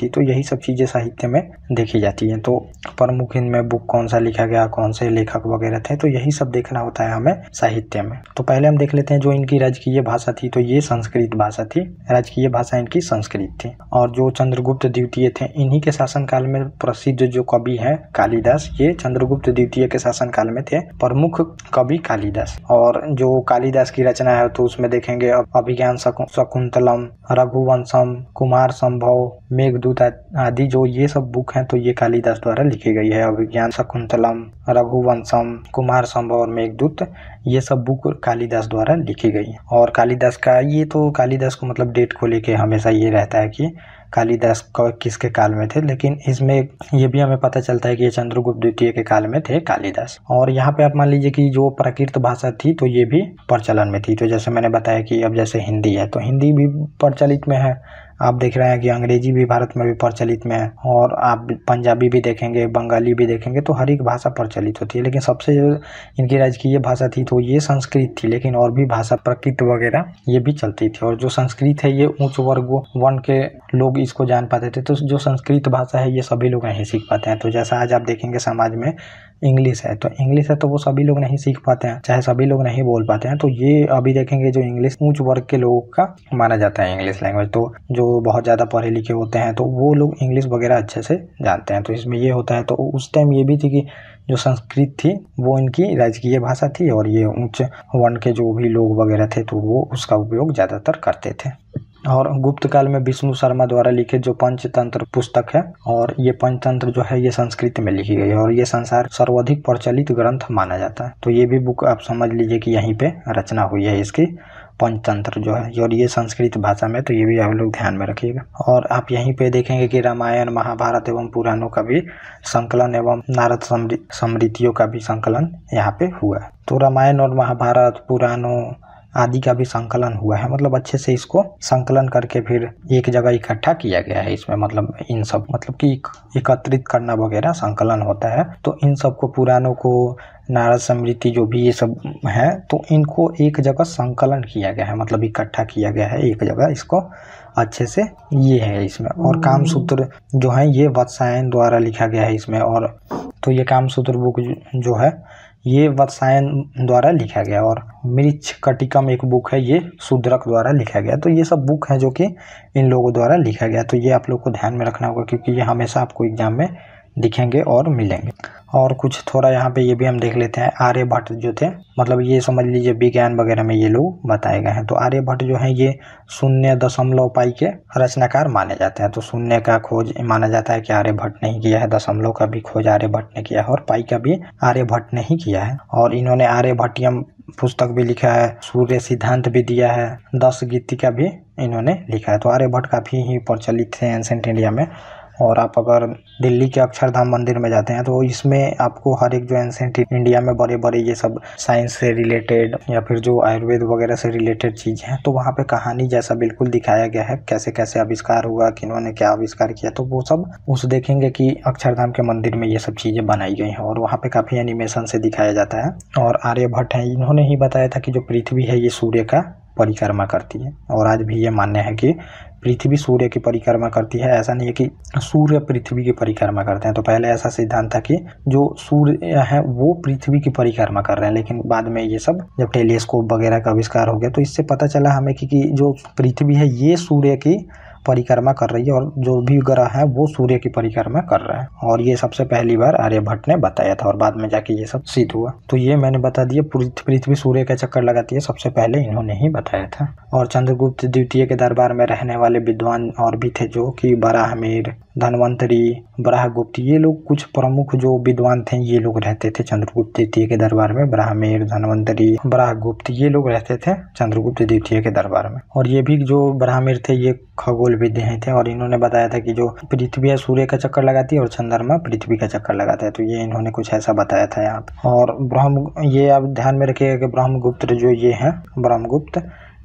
थी। तो यही सब चीज़ें साहित्य में देखी जाती हैं। तो प्रमुख इनमें बुक कौन सा लिखा गया, कौन से लेखक वगैरह थे, तो यही सब देखना होता है हमें साहित्य में। तो पहले हम देख लेते हैं जो इनकी राजकीय भाषा थी, तो ये संस्कृत भाषा थी। राजकीय भाषा इनकी संस्कृत थी। और जो चंद्रगुप्त द्वितीय थे, इन्हीं के शासनकाल में प्रसिद्ध जो कवि हैं कालिदास, ये चंद्रगुप्त द्वितीय के शासनकाल में थे प्रमुख कवि कालिदास। और जो कालिदास की रचना है तो उसमें देखेंगे अभिज्ञान शकुंतलम, रघुवंशम, कुमार संभव, मेघदूत आदि जो ये सब बुक हैं तो ये कालिदास द्वारा लिखी गई है। अभिज्ञान शकुंतलम, रघुवंशम, कुमार संभव और मेघदूत, ये सब बुक कालिदास द्वारा लिखी गई है। और कालिदास का ये तो कालिदास को मतलब डेट को लेके हमेशा ये रहता है कि कालिदास का किसके काल में थे, लेकिन इसमें ये भी हमें पता चलता है कि ये चंद्रगुप्त द्वितीय के काल में थे कालिदास। और यहाँ पे आप मान लीजिए कि जो प्राकृत भाषा थी तो ये भी प्रचलन में थी। तो जैसे मैंने बताया कि अब जैसे हिंदी है तो हिंदी भी प्रचलित में है। आप देख रहे हैं कि अंग्रेजी भी भारत में भी प्रचलित में है। और आप पंजाबी भी देखेंगे, बंगाली भी देखेंगे, तो हर एक भाषा प्रचलित होती है। लेकिन सबसे जो इनकी राजकीय भाषा थी तो ये संस्कृत थी, लेकिन और भी भाषा प्राकृत वगैरह ये भी चलती थी। और जो संस्कृत है ये उच्च वर्ग वर्ण के लोग इसको जान पाते थे। तो जो संस्कृत भाषा है ये सभी लोग नहीं सीख पाते हैं। तो जैसा आज आप देखेंगे समाज में इंग्लिश है तो इंग्लिश है तो वो सभी लोग नहीं सीख पाते हैं, चाहे सभी लोग नहीं बोल पाते हैं। तो ये अभी देखेंगे जो इंग्लिश उच्च वर्ग के लोगों का माना जाता है इंग्लिश लैंग्वेज। तो जो बहुत ज़्यादा पढ़े लिखे होते हैं तो वो लोग इंग्लिश वगैरह अच्छे से जानते हैं। तो इसमें ये होता है। तो उस टाइम ये भी थी कि जो संस्कृत थी वो इनकी राजकीय भाषा थी और ये उच्च वर्ण के जो भी लोग वगैरह थे तो वो उसका उपयोग ज़्यादातर करते थे। और गुप्त काल में विष्णु शर्मा द्वारा लिखित जो पंचतंत्र पुस्तक है, और ये पंचतंत्र जो है ये संस्कृत में लिखी गई है और ये संसार सर्वाधिक प्रचलित ग्रंथ माना जाता है। तो ये भी बुक आप समझ लीजिए कि यहीं पे रचना हुई है इसकी, पंचतंत्र जो है, और ये संस्कृत भाषा में। तो ये भी आप लोग ध्यान में रखिएगा। और आप यहीं पे देखेंगे कि रामायण, महाभारत एवं पुराणों का भी संकलन एवं नारद स्मृतियों का भी संकलन यहाँ पे हुआ है। तो रामायण और महाभारत, पुराणों आदि का भी संकलन हुआ है। मतलब अच्छे से इसको संकलन करके फिर एक जगह इकट्ठा किया गया है। इसमें मतलब इन सब मतलब कि एकत्रित करना वगैरह संकलन होता है। तो इन सब को, पुराणों को, नारद स्मृति जो भी ये सब है, तो इनको एक जगह संकलन किया गया है, मतलब इकट्ठा किया गया है एक जगह, इसको अच्छे से ये है इसमें। और कामसूत्र जो है ये वत्सायन द्वारा लिखा गया है इसमें। और तो ये कामसूत्र बुक जो है ये वत्सायन द्वारा लिखा गया। और मृच्छकटिकम एक बुक है, ये शूद्रक द्वारा लिखा गया। तो ये सब बुक है जो कि इन लोगों द्वारा लिखा गया। तो ये आप लोग को ध्यान में रखना होगा क्योंकि ये हमेशा आपको एग्जाम में दिखेंगे और मिलेंगे। और कुछ थोड़ा यहाँ पे ये भी हम देख लेते हैं। आर्यभट्ट जो थे, मतलब ये समझ लीजिए विज्ञान वगैरह में ये लोग बताए गए हैं। तो आर्यभट्ट जो है ये शून्य दशमलव पाई के रचनाकार माने जाते हैं। तो शून्य का खोज माना जाता है कि आर्यभट्ट ने ही किया है, दशमलव का भी खोज आर्यभट्ट ने किया है और पाई का भी आर्यभट्ट ने ही किया है। और इन्होंने आर्यभट्टियम पुस्तक भी लिखा है, सूर्य सिद्धांत भी दिया है, दस गीतिका भी इन्होंने लिखा है। तो आर्यभट्ट काफ़ी ही प्रचलित थे एंसेंट इंडिया में। और आप अगर दिल्ली के अक्षरधाम मंदिर में जाते हैं तो इसमें आपको हर एक जो एंसेंट इंडिया में बड़े बड़े ये सब साइंस से रिलेटेड या फिर जो आयुर्वेद वगैरह से रिलेटेड चीज़ हैं तो वहाँ पे कहानी जैसा बिल्कुल दिखाया गया है, कैसे कैसे आविष्कार हुआ, किन्होंने क्या आविष्कार किया। तो वो सब उस देखेंगे कि अक्षरधाम के मंदिर में ये सब चीज़ें बनाई गई हैं और वहाँ पे काफ़ी एनिमेशन से दिखाया जाता है। और आर्यभट्ट हैं, इन्होंने ही बताया था कि जो पृथ्वी है ये सूर्य का परिक्रमा करती है। और आज भी ये मान्य है कि पृथ्वी सूर्य की परिक्रमा करती है। ऐसा नहीं है कि सूर्य पृथ्वी की परिक्रमा करते हैं। तो पहले ऐसा सिद्धांत था कि जो सूर्य है वो पृथ्वी की परिक्रमा कर रहे हैं, लेकिन बाद में ये सब जब टेलीस्कोप वगैरह का आविष्कार हो गया तो इससे पता चला हमें कि, कि जो पृथ्वी है ये सूर्य की परिक्रमा कर रही है और जो भी ग्रह है वो सूर्य की परिक्रमा कर रहा है। और ये सबसे पहली बार आर्यभट्ट ने बताया था और बाद में जाके ये सब सिद्ध हुआ। तो ये मैंने बता दिया, पृथ्वी सूर्य का चक्कर लगाती है, सबसे पहले इन्होंने ही बताया था। और चंद्रगुप्त द्वितीय के दरबार में रहने वाले विद्वान और भी थे जो कि बराहमीर, धनवंतरी, बराहगुप्त, ये लोग कुछ प्रमुख जो विद्वान थे ये लोग रहते थे चंद्रगुप्त द्वितीय के दरबार में। बराहमीर, धनवंतरी, बराहगुप्त ये लोग रहते थे चंद्रगुप्त द्वितीय के दरबार में। और ये भी जो बराहमीर थे ये खगोल विद्वान थे और इन्होंने बताया था कि जो पृथ्वी है सूर्य का चक्कर लगाती है और चंद्रमा पृथ्वी का चक्कर लगाता है। तो ये इन्होंने कुछ ऐसा बताया था यहाँ पे। और ब्रह्म, ये आप ध्यान में रखिएगा कि ब्रह्मगुप्त जो ये हैं, ब्रह्मगुप्त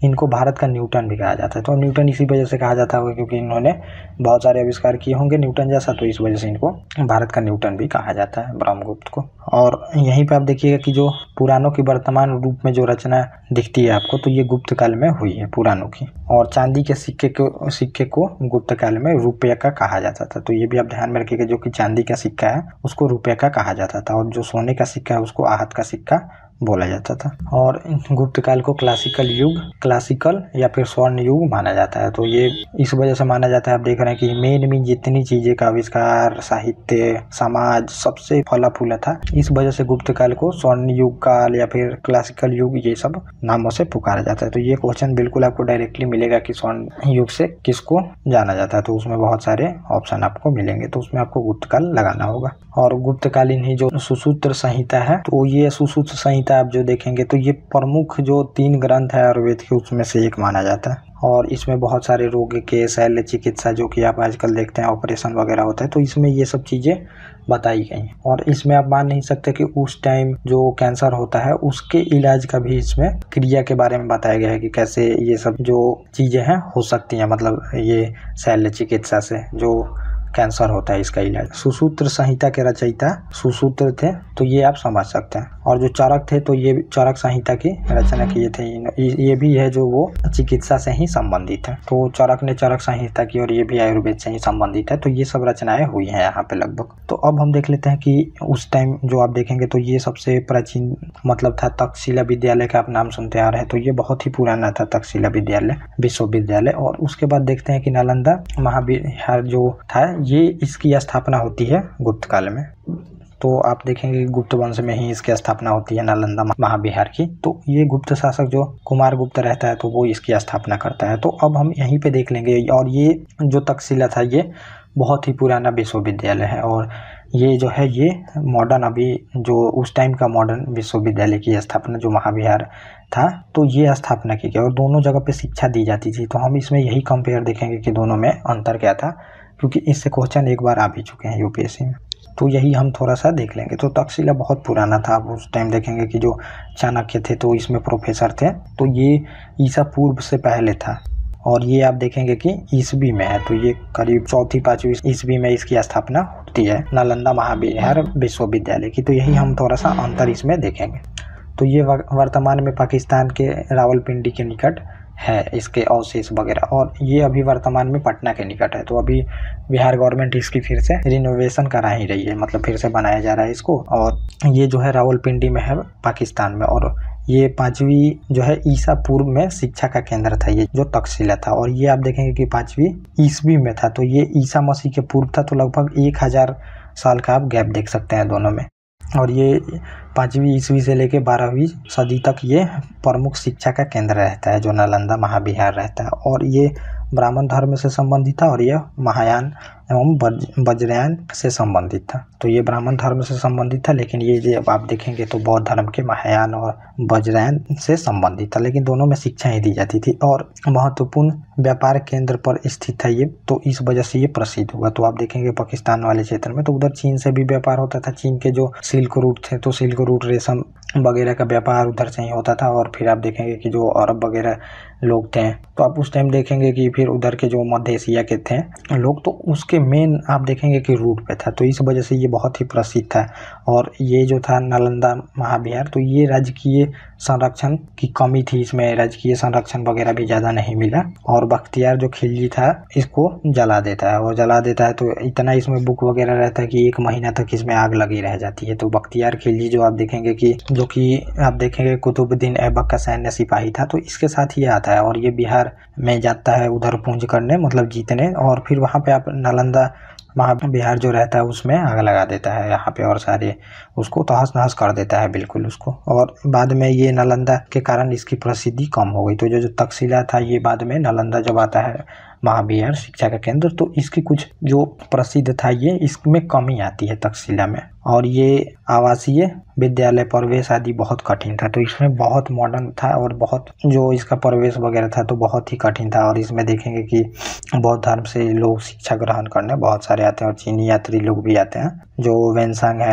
इनको भारत का न्यूटन भी कहा जाता है। तो न्यूटन इसी वजह से कहा जाता होगा क्योंकि इन्होंने बहुत सारे आविष्कार किए होंगे न्यूटन जैसा, तो इस वजह से इनको भारत का न्यूटन भी कहा जाता है ब्रह्मगुप्त को। और यहीं पे आप देखिएगा कि जो पुराणों की वर्तमान रूप में जो रचना दिखती है आपको, तो ये गुप्त काल में हुई है पुराणों की। और चांदी के सिक्के को सिक्के को गुप्त काल में रुपये का कहा जाता था। तो ये भी आप ध्यान में रखिएगा, जो कि चांदी का सिक्का है उसको रुपये का कहा जाता था, और जो सोने का सिक्का है उसको आहत का सिक्का बोला जाता था। और गुप्त काल को क्लासिकल युग, क्लासिकल या फिर स्वर्ण युग माना जाता है। तो ये इस वजह से माना जाता है, आप देख रहे हैं कि मेन में जितनी चीजें का आविष्कार, साहित्य, समाज सबसे फला फूला था, इस वजह से गुप्त काल को स्वर्ण युग काल या फिर क्लासिकल युग ये सब नामों से पुकारा जाता है। तो ये क्वेश्चन बिल्कुल आपको डायरेक्टली मिलेगा कि स्वर्ण युग से किसको जाना जाता है, तो उसमें बहुत सारे ऑप्शन आपको मिलेंगे, तो उसमें आपको गुप्त काल लगाना होगा। और गुप्तकालीन ही जो सुसूत्र संहिता है, तो ये सुसूत्र संहिता आप जो देखेंगे तो ये प्रमुख जो तीन ग्रंथ है आयुर्वेद के उसमें से एक माना जाता है। और इसमें बहुत सारे रोग के शल्य चिकित्सा जो कि आप आजकल देखते हैं ऑपरेशन वगैरह होता है, तो इसमें ये सब चीज़ें बताई गई। और इसमें आप मान नहीं सकते कि उस टाइम जो कैंसर होता है उसके इलाज का भी इसमें क्रिया के बारे में बताया गया है कि कैसे ये सब जो चीज़ें हैं हो सकती हैं, मतलब ये शल्य चिकित्सा से जो कैंसर होता है इसका इलाज। सुसूत्र संहिता के रचयिता सुसूत्र थे, तो ये आप समझ सकते हैं। और जो चरक थे, तो ये चरक संहिता की रचना किए थे। ये भी है जो वो चिकित्सा से ही संबंधित है, तो चरक ने चरक संहिता की, और ये भी आयुर्वेद से ही संबंधित है। तो ये सब रचनाएं हुई हैं यहाँ पे लगभग। तो अब हम देख लेते हैं कि उस टाइम जो आप देखेंगे तो ये सबसे प्राचीन मतलब था तक्षशिला विद्यालय का आप नाम सुनते आ रहे हैं, तो ये बहुत ही पुराना था तक्षशिला विद्यालय विश्वविद्यालय। और उसके बाद देखते हैं कि नालंदा महाविहार जो था, ये इसकी स्थापना होती है गुप्त काल में। तो आप देखेंगे गुप्त वंश में ही इसकी स्थापना होती है नालंदा महाविहार की। तो ये गुप्त शासक जो कुमार गुप्त रहता है तो वो इसकी स्थापना करता है। तो अब हम यहीं पे देख लेंगे। और ये जो तक्षशिला था ये बहुत ही पुराना विश्वविद्यालय है, और ये जो है ये मॉडर्न अभी जो उस टाइम का मॉडर्न विश्वविद्यालय की स्थापना जो महाविहार था, तो ये स्थापना की गई और दोनों जगह पे शिक्षा दी जाती थी। तो हम इसमें यही कंपेयर देखेंगे कि दोनों में अंतर क्या था, क्योंकि इससे क्वेश्चन एक बार आ भी चुके हैं यूपीएससी में। तो यही हम थोड़ा सा देख लेंगे। तो तक्षशिला बहुत पुराना था। आप उस टाइम देखेंगे कि जो चाणक्य थे तो इसमें प्रोफेसर थे, तो ये ईसा पूर्व से पहले था। और ये आप देखेंगे कि ईसवी में है, तो ये करीब चौथी पांचवी ईसवी में इसकी स्थापना होती है नालंदा महाविहार विश्वविद्यालय की। तो यही हम थोड़ा सा अंतर इसमें देखेंगे। तो ये वर्तमान में पाकिस्तान के रावलपिंडी के निकट है इसके अवशेष वगैरह, और ये अभी वर्तमान में पटना के निकट है। तो अभी बिहार गवर्नमेंट इसकी फिर से रिनोवेशन करा ही रही है, मतलब फिर से बनाया जा रहा है इसको। और ये जो है रावलपिंडी में है पाकिस्तान में। और ये पांचवी जो है ईसा पूर्व में शिक्षा का केंद्र था ये जो तक्षशिला था। और ये आप देखेंगे कि पांचवी ईसवी में था, तो ये ईसा मसीह के पूर्व था। तो लगभग एक हजार साल का आप गैप देख सकते हैं दोनों में। और ये पाँचवीं ईस्वी से लेके बारहवीं सदी तक ये प्रमुख शिक्षा का केंद्र रहता है जो नालंदा महाविहार रहता है। और ये ब्राह्मण धर्म से संबंधित था, और यह महायान एवं वज्रयान से संबंधित था। तो ये ब्राह्मण धर्म से संबंधित था, लेकिन ये जो आप देखेंगे तो बौद्ध धर्म के महायान और वज्रयान से संबंधित था, लेकिन दोनों में शिक्षा ही दी जाती थी। और महत्वपूर्ण व्यापार केंद्र पर स्थित था ये, तो इस वजह से ये प्रसिद्ध हुआ। तो आप देखेंगे पाकिस्तान वाले क्षेत्र में, तो उधर चीन से भी व्यापार होता था। चीन के जो सिल्क रूट थे, तो सिल्क रूट रेशम वगैरह का व्यापार उधर से ही होता था। और फिर आप देखेंगे कि जो अरब वगैरह लोग थे, तो आप उस टाइम देखेंगे कि फिर उधर के जो मध्य एशिया के थे लोग, तो उसके मेन आप देखेंगे कि रूट पे था। तो इस वजह से ये बहुत ही प्रसिद्ध था। और ये जो था नालंदा महाविहार, तो ये राजकीय संरक्षण की कमी थी, इसमें राजकीय संरक्षण वगैरह भी ज़्यादा नहीं मिला। और बख्तियार जो खिलजी था इसको जला देता है, और जला देता है तो इतना इसमें बुक वगैरह रहता है कि एक महीना तक इसमें आग लगी रह जाती है। तो बख्तियार खिलजी जो आप देखेंगे कि जो कि आप देखेंगे कुतुबुद्दीन ऐबक का सैन्य सिपाही था, तो इसके साथ ही आता है। और ये बिहार में जाता है उधर पूंज करने, मतलब जीतने, और फिर वहाँ पे आप नालंदा महाविहार जो रहता है उसमें आग लगा देता है यहाँ पे, और सारे उसको तहस नहस कर देता है बिल्कुल उसको। और बाद में ये नालंदा के कारण इसकी प्रसिद्धि कम हो गई। तो जो जो तक्षशिला था ये बाद में नालंदा जब आता है महाविहार शिक्षा का केंद्र, तो इसकी कुछ जो प्रसिद्ध था ये इसमें कमी आती है तक्षशिला में। और ये आवासीय विद्यालय प्रवेश आदि बहुत कठिन था, तो इसमें बहुत मॉडर्न था और बहुत जो इसका प्रवेश वगैरह था तो बहुत ही कठिन था। और इसमें देखेंगे कि बौद्ध धर्म से लोग शिक्षा ग्रहण करने बहुत सारे आते हैं, और चीनी यात्री लोग भी आते हैं, जो वेनसांग है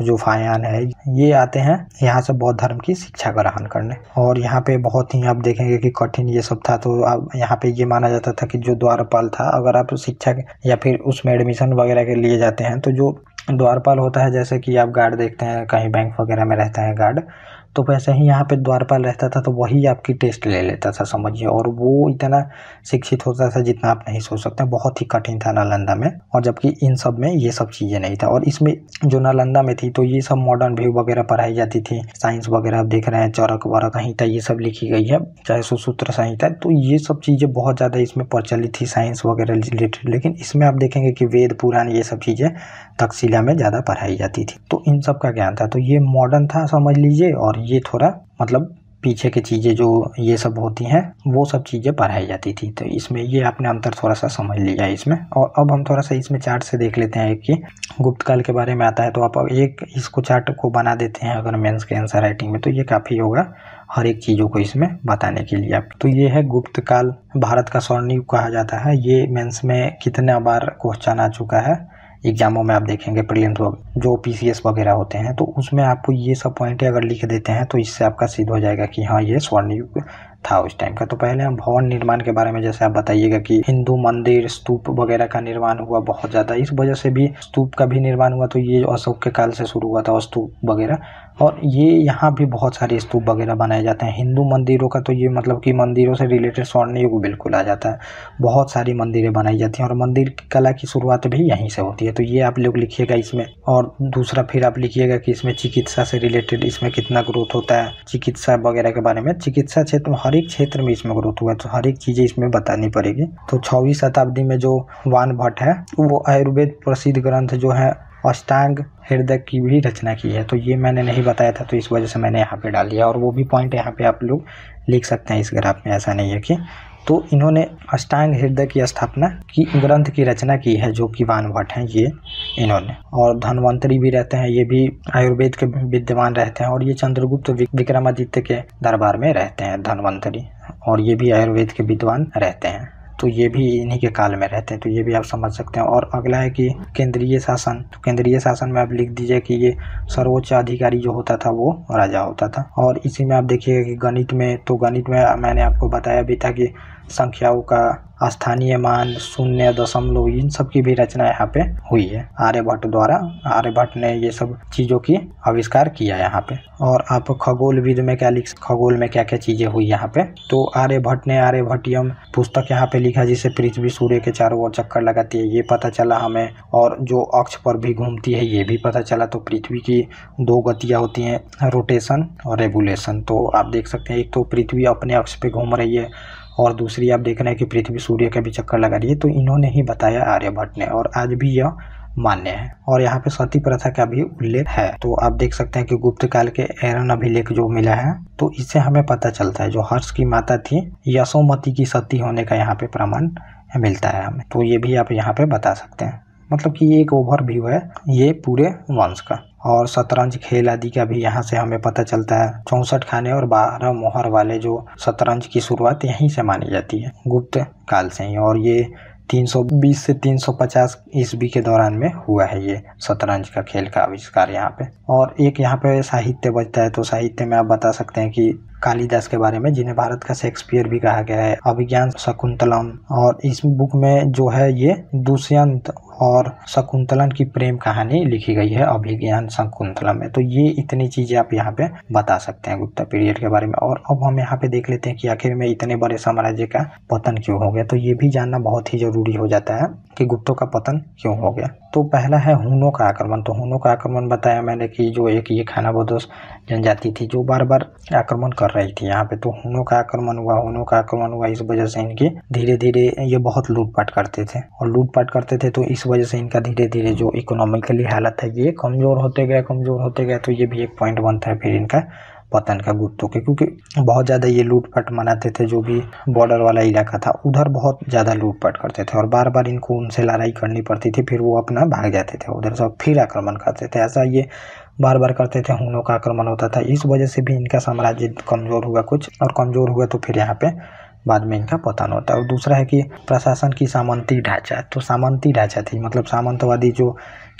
जो फायान है, ये आते हैं यहाँ से बौद्ध धर्म की शिक्षा ग्रहण करने। और यहाँ पे बहुत ही आप देखेंगे कि कठिन ये सब था। तो अब यहाँ पे ये माना जाता था कि जो द्वारपाल था, अगर आप शिक्षा या फिर उसमें एडमिशन वगैरह के लिए जाते हैं तो जो द्वारपाल होता है, जैसे कि आप गार्ड देखते हैं कहीं बैंक वगैरह में रहता है गार्ड, तो वैसे ही यहाँ पे द्वारपाल रहता था। तो वही आपकी टेस्ट ले लेता था समझिए, और वो इतना शिक्षित होता था जितना आप नहीं सोच सकते, बहुत ही कठिन था नालंदा में। और जबकि इन सब में ये सब चीज़ें नहीं था। और इसमें जो नालंदा में थी तो ये सब मॉडर्न व्यू वगैरह पढ़ाई जाती थी, साइंस वगैरह आप देख रहे हैं, चरक वरक संहिता ये सब लिखी गई है, चाहे सुसूत्र संहिता। तो ये सब चीज़ें बहुत ज़्यादा इसमें प्रचलित थी साइंस वगैरह रिलेटेड। लेकिन इसमें आप देखेंगे कि वेद पुराण ये सब चीज़ें तक्षशिला में ज़्यादा पढ़ाई जाती थी। तो इन सब का ज्ञान था। तो ये मॉडर्न था समझ लीजिए, और ये थोड़ा मतलब पीछे की चीज़ें जो ये सब होती हैं वो सब चीज़ें पढ़ाई जाती थी। तो इसमें ये आपने अंतर थोड़ा सा समझ लिया इसमें। और अब हम थोड़ा सा इसमें चार्ट से देख लेते हैं कि गुप्त काल के बारे में आता है। तो आप एक इसको चार्ट को बना देते हैं अगर मेंस के आंसर राइटिंग में, तो ये काफ़ी होगा हर एक चीज़ों को इसमें बताने के लिए आप। तो ये है गुप्त काल, भारत का स्वर्ण युग कहा जाता है। ये मेंस में कितने बार क्वेश्चन आ चुका है, एग्जामों में आप देखेंगे प्रीलिम्स जो पीसीएस वगैरह होते हैं, तो उसमें आपको ये सब पॉइंटें अगर लिख देते हैं तो इससे आपका सिद्ध हो जाएगा कि हाँ ये स्वर्ण युग था उस टाइम का। तो पहले हम भवन निर्माण के बारे में जैसे आप बताइएगा कि हिंदू मंदिर स्तूप वगैरह का निर्माण हुआ बहुत ज़्यादा, इस वजह से भी स्तूप का भी निर्माण हुआ। तो ये अशोक के काल से शुरू हुआ था स्तूप वगैरह, और ये यहाँ भी बहुत सारे स्तूप वगैरह बनाए जाते हैं। हिंदू मंदिरों का तो ये मतलब कि मंदिरों से रिलेटेड स्वर्ण युग बिल्कुल आ जाता है, बहुत सारी मंदिरें बनाई जाती हैं और मंदिर की कला की शुरुआत भी यहीं से होती है। तो ये आप लोग लिखिएगा इसमें। और दूसरा फिर आप लिखिएगा कि इसमें चिकित्सा से रिलेटेड इसमें कितना ग्रोथ होता है, चिकित्सा वगैरह के बारे में। चिकित्सा क्षेत्र में हर एक क्षेत्र में इसमें ग्रोथ हुआ है, तो हर एक चीज़ें इसमें बतानी पड़ेगी। तो छवीं शताब्दी में जो वान भट्ट है वो आयुर्वेद प्रसिद्ध ग्रंथ जो है अष्टांग हृदय की भी रचना की है। तो ये मैंने नहीं बताया था, तो इस वजह से मैंने यहाँ पे डाल दिया। और वो भी पॉइंट यहाँ पे आप लोग लिख सकते हैं इस ग्राफ में, ऐसा नहीं है कि। तो इन्होंने अष्टांग हृदय की स्थापना की ग्रंथ की रचना की है जो कि वान भट्ट हैं ये इन्होंने। और धन्वंतरी भी रहते हैं, ये भी आयुर्वेद के विद्वान रहते हैं। और ये चंद्रगुप्त विक्रमादित्य के दरबार में रहते हैं धन्वंतरी, और ये भी आयुर्वेद के विद्वान रहते हैं। तो ये भी इन्हीं के काल में रहते हैं, तो ये भी आप समझ सकते हैं। और अगला है कि केंद्रीय शासन। तो केंद्रीय शासन में आप लिख दीजिए कि ये सर्वोच्च अधिकारी जो होता था वो राजा होता था। और इसी में आप देखिएगा कि गणित में, तो गणित में मैंने आपको बताया भी था कि संख्याओं का स्थानीय मान, शून्य, दशमलव, इन सब की भी रचना यहाँ पे हुई है आर्यभट्ट द्वारा। आर्यभट्ट ने ये सब चीज़ों की आविष्कार किया यहाँ पे। और आप खगोल विद में क्या लिख, खगोल में क्या क्या चीज़ें हुई यहाँ पे, तो आर्यभट्ट ने आर्यभट्टियम पुस्तक यहाँ पे लिखा जिससे पृथ्वी सूर्य के चारों ओर चक्कर लगाती है, ये पता चला हमें। और जो अक्ष पर भी घूमती है ये भी पता चला। तो पृथ्वी की दो गतियाँ होती हैं, रोटेशन और रेगुलेशन। तो आप देख सकते हैं एक तो पृथ्वी अपने अक्ष पे घूम रही है और दूसरी आप देख रहे हैं कि पृथ्वी सूर्य का भी चक्कर लगा रही है। तो इन्होंने ही बताया आर्यभट्ट ने, और आज भी यह मान्य है। और यहाँ पे सती प्रथा का भी उल्लेख है। तो आप देख सकते हैं कि गुप्त काल के एरन अभिलेख जो मिला है, तो इससे हमें पता चलता है जो हर्ष की माता थी यशोमती की सती होने का यहाँ पे प्रमाण मिलता है हमें। तो ये भी आप यहाँ पे बता सकते हैं, मतलब कि ये एक ओवरव्यू है ये पूरे वंश का। और शतरंज खेल आदि का भी यहाँ से हमें पता चलता है। चौसठ खाने और बारह मोहर वाले जो शतरंज की शुरुआत यहीं से मानी जाती है, गुप्त काल से ही। और ये तीन सौ बीस से तीन सौ पचास ईस्वी के दौरान में हुआ है ये शतरंज का खेल का आविष्कार यहाँ पे। और एक यहाँ पे साहित्य बचता है, तो साहित्य में आप बता सकते हैं कि कालिदास के बारे में, जिन्हें भारत का शेक्सपियर भी कहा गया है, अभिज्ञान शकुंतलम। और इस बुक में जो है ये दुष्यंत और शकुंतलन की प्रेम कहानी लिखी गई है अभिज्ञान शकुंतलम में। तो ये इतनी चीजें आप यहाँ पे बता सकते हैं गुप्ता पीरियड के बारे में। और अब हम यहाँ पे देख लेते हैं कि आखिर में इतने बड़े साम्राज्य का पतन क्यों हो गया। तो ये भी जानना बहुत ही जरूरी हो जाता है कि गुप्तों का पतन क्यों हो गया। तो पहला है हुनों का आक्रमण। तो हुनों का आक्रमण बताया मैंने कि जो एक ये खानाबदोश जनजाति थी जो बार बार आक्रमण कर रही थी यहाँ पे। तो हुनों का आक्रमण हुआ हुनों का आक्रमण हुआ इस वजह से इनकी धीरे धीरे ये बहुत लूटपाट करते थे और लूटपाट करते थे तो इस वजह से इनका धीरे धीरे जो इकोनॉमिकली हालत है ये कमजोर होते गए कमजोर होते गए। तो ये भी एक पॉइंट बनता है फिर इनका पतन का गुप्तों के, क्योंकि बहुत ज़्यादा ये लूटपाट मनाते थे। जो भी बॉर्डर वाला इलाका था उधर बहुत ज़्यादा लूटपाट करते थे और बार बार इनको उनसे लड़ाई करनी पड़ती थी, फिर वो अपना भाग जाते थे उधर से फिर आक्रमण करते थे। ऐसा ये बार बार करते थे, हुनों का आक्रमण होता था। इस वजह से भी इनका साम्राज्य कमज़ोर हुआ कुछ, और कमज़ोर हुआ तो फिर यहाँ पे बाद में इनका पतन होता है। और दूसरा है कि प्रशासन की सामंती ढांचा। तो सामंती ढांचा थी मतलब सामंतवादी जो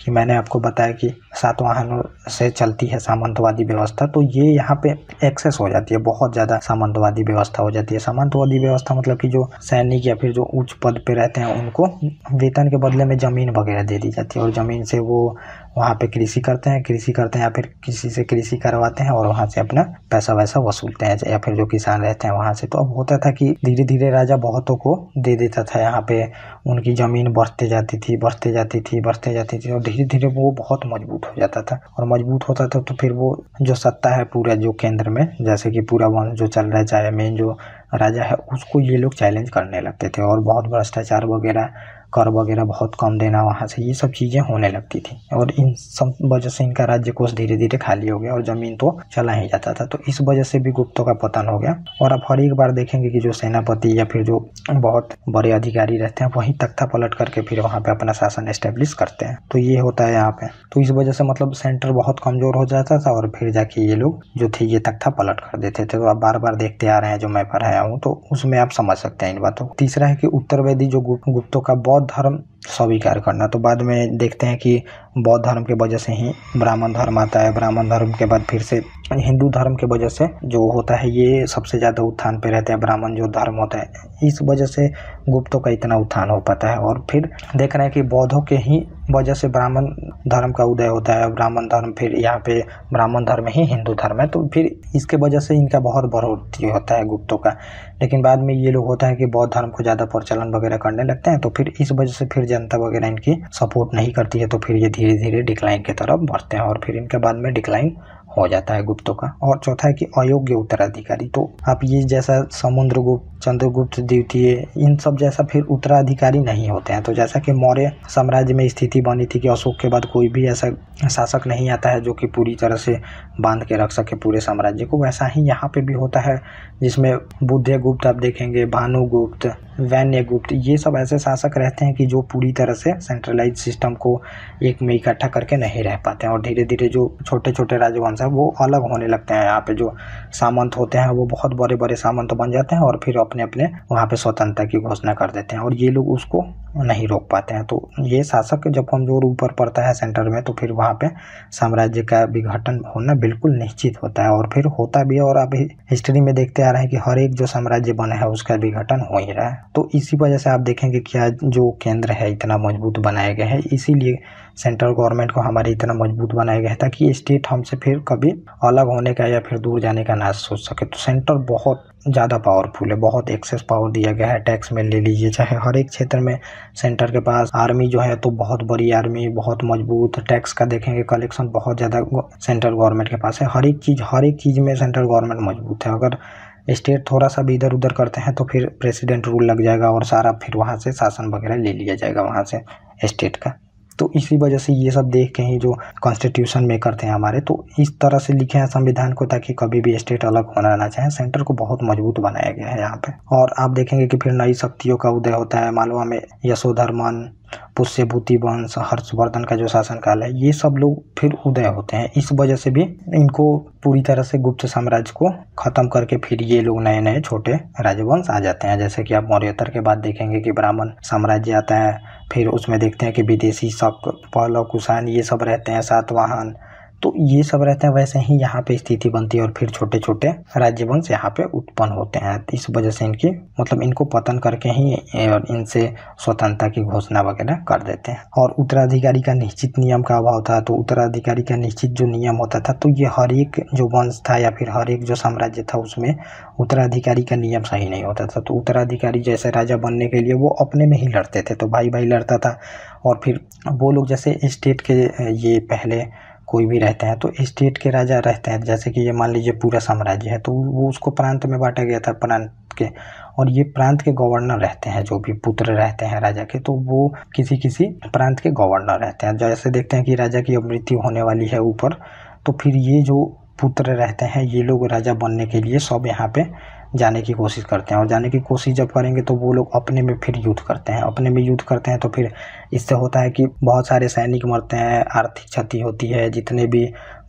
कि मैंने आपको बताया कि सातवाहनों से चलती है सामंतवादी व्यवस्था, तो ये यहाँ पे एक्सेस हो जाती है, बहुत ज़्यादा सामंतवादी व्यवस्था हो जाती है। सामंतवादी व्यवस्था मतलब कि जो सैनिक या फिर जो उच्च पद पे रहते हैं उनको वेतन के बदले में ज़मीन वगैरह दे दी जाती है और ज़मीन से वो वहाँ पे कृषि करते हैं कृषि करते हैं या फिर किसी से कृषि करवाते हैं और वहाँ से अपना पैसा वैसा वसूलते हैं, या फिर जो किसान रहते हैं वहाँ से। तो अब होता था कि धीरे धीरे राजा बहुतों को दे देता था, यहाँ पे उनकी ज़मीन बढ़ते जाती थी बढ़ते जाती थी बढ़ते जाती थी और धीरे धीरे वो बहुत मजबूत हो जाता था। और मजबूत होता था तो फिर वो जो सत्ता है पूरा जो केंद्र में, जैसे कि पूरा वंश जो चल रहा है, चाहे मेन जो राजा है उसको ये लोग चैलेंज करने लगते थे और बहुत भ्रष्टाचार वगैरह, कर वगैरह बहुत कम देना वहाँ से, ये सब चीज़ें होने लगती थी और इन सब वजह से इनका राज्य कोष धीरे धीरे खाली हो गया और ज़मीन तो चला ही जाता था। तो इस वजह से भी गुप्तों का पतन हो गया। और आप हर एक बार देखेंगे कि जो सेनापति या फिर जो बहुत बड़े अधिकारी रहते हैं वहीं तख्ता पलट करके फिर वहाँ पे अपना शासन एस्टेब्लिश करते हैं। तो ये होता है यहाँ पे। तो इस वजह से मतलब सेंटर बहुत कमज़ोर हो जाता था और फिर जाके ये लोग जो थे ये तख्ता पलट कर देते थे। तो आप बार बार देखते आ रहे हैं जो मैं पढ़ाया हूँ, तो उसमें आप समझ सकते हैं इन बातों। तीसरा है कि उत्तरवेदी जो गुप्तों का बौद्ध धर्म स्वीकार करना। तो बाद में देखते हैं कि बौद्ध धर्म के वजह से ही ब्राह्मण धर्म आता है, ब्राह्मण धर्म के बाद फिर से हिंदू धर्म के वजह से जो होता है ये सबसे ज़्यादा उत्थान पे रहते हैं, ब्राह्मण जो धर्म होता है, इस वजह से गुप्तों का इतना उत्थान हो पाता है। और फिर देख रहे हैं कि बौद्धों के ही वजह से ब्राह्मण धर्म का उदय होता है, ब्राह्मण धर्म फिर यहाँ पे ब्राह्मण धर्म ही हिंदू धर्म है, तो फिर इसके वजह से इनका बहुत बढ़ोतरी होता है गुप्तों का। लेकिन बाद में ये लोग होता है कि बौद्ध धर्म को ज़्यादा प्रचलन वगैरह करने लगते हैं, तो फिर इस वजह से फिर जनता वगैरह इनकी सपोर्ट नहीं करती है, तो फिर ये धीरे धीरे डिक्लाइन की तरफ बढ़ते हैं और फिर इनके बाद में डिक्लाइन हो जाता है गुप्तों का। और चौथा है कि अयोग्य उत्तराधिकारी। तो आप ये जैसा समुद्रगुप्त, चंद्रगुप्त द्वितीय, इन सब जैसा फिर उत्तराधिकारी नहीं होते हैं। तो जैसा कि मौर्य साम्राज्य में स्थिति बनी थी कि अशोक के बाद कोई भी ऐसा शासक नहीं आता है जो कि पूरी तरह से बांध के रख सके पूरे साम्राज्य को, वैसा ही यहाँ पे भी होता है, जिसमें बुद्धगुप्त आप देखेंगे, भानुगुप्त, वैन्यगुप्त, ये सब ऐसे शासक रहते हैं कि जो पूरी तरह से सेंट्रलाइज सिस्टम को एक में इकट्ठा करके नहीं रह पाते हैं और धीरे धीरे जो छोटे छोटे राजवंश है वो अलग होने लगते हैं। यहाँ पे जो सामंत होते हैं वो बहुत बड़े बड़े सामंत बन जाते हैं और फिर अपने अपने वहाँ पे स्वतंत्रता की घोषणा कर देते हैं और ये लोग उसको नहीं रोक पाते हैं। तो ये शासक जब कमजोर ऊपर पड़ता है सेंटर में, तो फिर वहाँ पे साम्राज्य का विघटन होना बिल्कुल निश्चित होता है और फिर होता भी है। और अभी हिस्ट्री में देखते आ रहे हैं कि हर एक जो साम्राज्य बना है उसका विघटन हो ही रहा है। तो इसी वजह से आप देखेंगे कि आज जो केंद्र है इतना मजबूत बनाया गया है, इसीलिए सेंट्रल गवर्नमेंट को हमारे इतना मजबूत बनाया गया है ताकि स्टेट हमसे फिर कभी अलग होने का या फिर दूर जाने का ना सोच सके। तो सेंटर बहुत ज़्यादा पावरफुल है, बहुत एक्सेस पावर दिया गया है। टैक्स में ले लीजिए, चाहे हर एक क्षेत्र में सेंटर के पास आर्मी जो है तो बहुत बड़ी आर्मी, बहुत मजबूत। टैक्स का देखेंगे कलेक्शन बहुत ज़्यादा सेंट्रल गवर्नमेंट के पास है। हर एक चीज़ हर एक चीज़ में सेंट्रल गवर्नमेंट मजबूत है। अगर स्टेट थोड़ा सा भी इधर उधर करते हैं तो फिर प्रेसिडेंट रूल लग जाएगा और सारा फिर वहाँ से शासन वगैरह ले लिया जाएगा वहाँ से स्टेट का। तो इसी वजह से ये सब देख के ही जो कॉन्स्टिट्यूशन मेकर थे हमारे, तो इस तरह से लिखे हैं संविधान को ताकि कभी भी स्टेट अलग होना ना चाहे। सेंटर को बहुत मजबूत बनाया गया है यहाँ पे। और आप देखेंगे कि फिर नई शक्तियों का उदय होता है। मालवा में यशोधर्मन, पुष्यभूति वंश, हर्षवर्धन का जो शासनकाल है, ये सब लोग फिर उदय होते हैं। इस वजह से भी इनको पूरी तरह से गुप्त साम्राज्य को खत्म करके फिर ये लोग नए नए छोटे राजवंश आ जाते हैं। जैसे कि आप मौर्योत्तर के बाद देखेंगे कि ब्राह्मण साम्राज्य आता है, फिर उसमें देखते हैं कि विदेशी शक, पहलव, कुषाण, ये सब रहते हैं, सातवाहन, तो ये सब रहते हैं। वैसे ही यहाँ पे स्थिति बनती है और फिर छोटे छोटे राज्यवंश यहाँ पे उत्पन्न होते हैं। इस वजह से इनकी मतलब इनको पतन करके ही और इनसे स्वतंत्रता की घोषणा वगैरह कर देते हैं। और उत्तराधिकारी का निश्चित नियम का अभाव था। तो उत्तराधिकारी का निश्चित जो नियम होता था, तो ये हर एक जो वंश था या फिर हर एक जो साम्राज्य था उसमें उत्तराधिकारी का नियम सही नहीं होता था। तो उत्तराधिकारी जैसे राजा बनने के लिए वो अपने में ही लड़ते थे, तो भाई भाई लड़ता था। और फिर वो लोग जैसे स्टेट के ये पहले कोई भी रहते हैं तो स्टेट के राजा रहते हैं, जैसे कि ये मान लीजिए पूरा साम्राज्य है तो वो उसको प्रांत में बांटा गया था, प्रांत के, और ये प्रांत के गवर्नर रहते हैं, जो भी पुत्र रहते हैं राजा के, तो वो किसी किसी प्रांत के गवर्नर रहते हैं। जैसे देखते हैं कि राजा की अब मृत्यु होने वाली है ऊपर, तो फिर ये जो पुत्र रहते हैं ये लोग राजा बनने के लिए सब यहाँ पे जाने की कोशिश करते हैं। और जाने की कोशिश जब करेंगे तो वो लोग अपने में फिर युद्ध करते हैं, अपने में युद्ध करते हैं तो फिर इससे होता है कि बहुत सारे सैनिक मरते हैं, आर्थिक क्षति होती है, जितने भी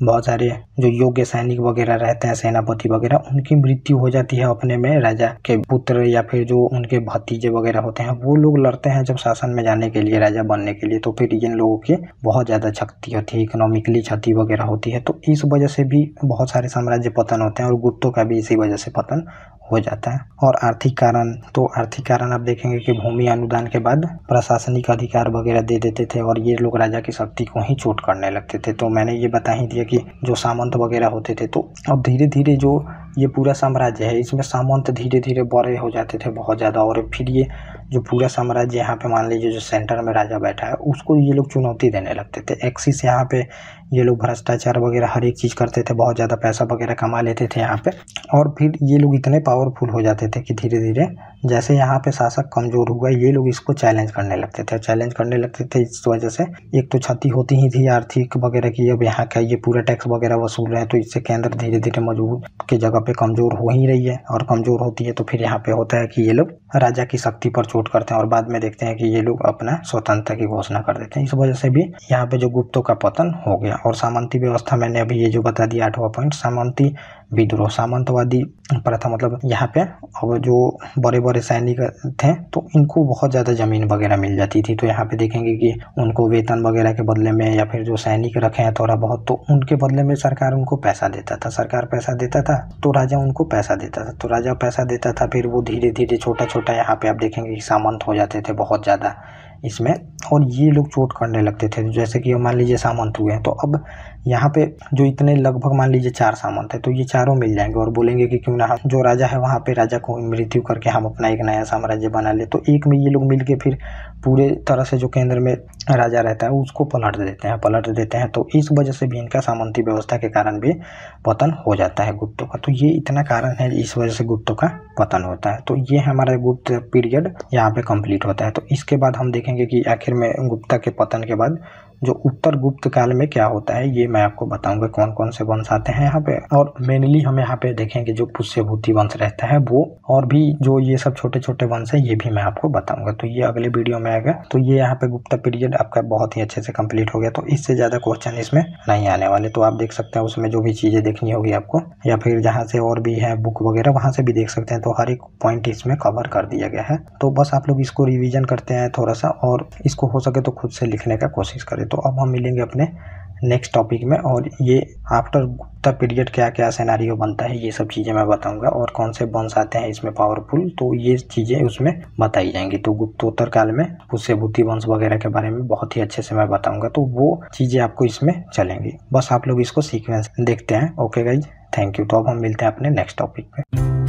बहुत सारे जो योग्य सैनिक वगैरह रहते हैं, सेनापति वगैरह, उनकी मृत्यु हो जाती है अपने में। राजा के पुत्र या फिर जो उनके भतीजे वगैरह होते हैं वो लोग लड़ते हैं जब शासन में जाने के लिए, राजा बनने के लिए, तो फिर इन लोगों की बहुत ज़्यादा क्षति होती है, इकोनॉमिकली क्षति वगैरह होती है। तो इस वजह से भी बहुत सारे साम्राज्य पतन होते हैं और गुप्तों का भी इसी वजह से पतन हो जाता है। और आर्थिक कारण, तो आर्थिक कारण आप देखेंगे कि भूमि अनुदान के बाद प्रशासनिक अधिकार वगैरह दे देते थे और ये लोग राजा की शक्ति को ही चोट करने लगते थे। तो मैंने ये बता ही दिया कि जो सामंत वगैरह होते थे, तो अब धीरे धीरे जो ये पूरा साम्राज्य है इसमें सामंत धीरे धीरे बड़े हो जाते थे बहुत ज़्यादा। और फिर ये जो पूरा साम्राज्य यहाँ पे मान लीजिए जो सेंटर में राजा बैठा है उसको ये लोग चुनौती देने लगते थे। एक्सिस यहाँ पे ये लोग भ्रष्टाचार वगैरह हर एक चीज़ करते थे, बहुत ज़्यादा पैसा वगैरह कमा लेते थे यहाँ पे। और फिर ये लोग इतने पावरफुल हो जाते थे कि धीरे धीरे जैसे यहाँ पे शासक कमज़ोर हुआ ये लोग इसको चैलेंज करने लगते थे चैलेंज करने लगते थे इस वजह से एक तो क्षति होती ही थी आर्थिक वगैरह की। अब यहाँ का ये पूरा टैक्स वगैरह वसूल रहे हैं तो इससे केंद्र धीरे धीरे मजबूत की जगह पे कमज़ोर हो ही रही है और कमज़ोर होती है तो फिर यहाँ पे होता है कि ये लोग राजा की शक्ति पर चोट करते हैं और बाद में देखते हैं कि ये लोग अपना स्वतंत्रता की घोषणा कर देते हैं। इस वजह से भी यहाँ पे जो गुप्तों का पतन हो गया। और सामंती व्यवस्था मैंने अभी ये जो बता दिया आठवां पॉइंट, सामंती विद्रोह, सामंतवादी प्रथा, मतलब यहाँ पे अब जो बड़े बड़े सैनिक थे तो इनको बहुत ज़्यादा ज़मीन वगैरह मिल जाती थी। तो यहाँ पे देखेंगे कि उनको वेतन वगैरह के बदले में या फिर जो सैनिक रखे हैं थोड़ा बहुत, तो उनके बदले में सरकार उनको पैसा देता था सरकार पैसा देता था तो राजा उनको पैसा देता था तो राजा पैसा देता था। फिर वो धीरे धीरे छोटा छोटा यहाँ पे आप देखेंगे कि सामंत हो जाते थे बहुत ज़्यादा इसमें और ये लोग चोट करने लगते थे। जैसे कि मान लीजिए सामंत हुए हैं तो अब यहाँ पे जो इतने लगभग मान लीजिए चार सामंत है तो ये चारों मिल जाएंगे और बोलेंगे कि क्यों ना हम जो राजा है वहाँ पे राजा को मृत्यु करके हम अपना एक नया साम्राज्य बना ले। तो एक में ये लोग मिल के फिर पूरे तरह से जो केंद्र में राजा रहता है उसको पलट देते हैं पलट देते हैं तो इस वजह से भी इनका सामंती व्यवस्था के कारण भी पतन हो जाता है गुप्तों का। तो ये इतना कारण है इस वजह से गुप्तों का पतन होता है। तो ये हमारा गुप्त पीरियड यहाँ पे कंप्लीट होता है। तो इसके बाद हम देखेंगे कि आखिर में गुप्ता के पतन के बाद जो उत्तर गुप्त काल में क्या होता है ये मैं आपको बताऊंगा कौन कौन से वंश आते हैं यहाँ पे। और मेनली हम यहाँ पे देखेंगे जो पुष्यभूति वंश रहता है वो, और भी जो ये सब छोटे छोटे वंश है ये भी मैं आपको बताऊंगा। तो ये अगले वीडियो में आएगा। तो ये यहाँ पे गुप्ता पीरियड आपका बहुत ही अच्छे से कंप्लीट हो गया। तो इससे ज़्यादा क्वेश्चन इसमें नहीं आने वाले। तो आप देख सकते हैं उसमें जो भी चीज़ें देखनी होगी आपको या फिर जहाँ से और भी है बुक वगैरह वहाँ से भी देख सकते हैं। तो हर एक पॉइंट इसमें कवर कर दिया गया है। तो बस आप लोग इसको रिविजन करते हैं थोड़ा सा और इसको हो सके तो खुद से लिखने का कोशिश करें। तो अब हम मिलेंगे अपने नेक्स्ट टॉपिक में और ये आफ्टर गुप्ता पीरियड क्या क्या सिनेरियो बनता है ये सब चीज़ें मैं बताऊंगा और कौन से वंश आते हैं इसमें पावरफुल, तो ये चीज़ें उसमें बताई जाएंगी। तो गुप्तोत्तर काल में पुष्यभूति वंश वगैरह के बारे में बहुत ही अच्छे से मैं बताऊंगा। तो वो चीज़ें आपको इसमें चलेंगी, बस आप लोग इसको सीक्वेंस देखते हैं। Okay guys, thank you. तो अब हम मिलते हैं अपने नेक्स्ट टॉपिक पे।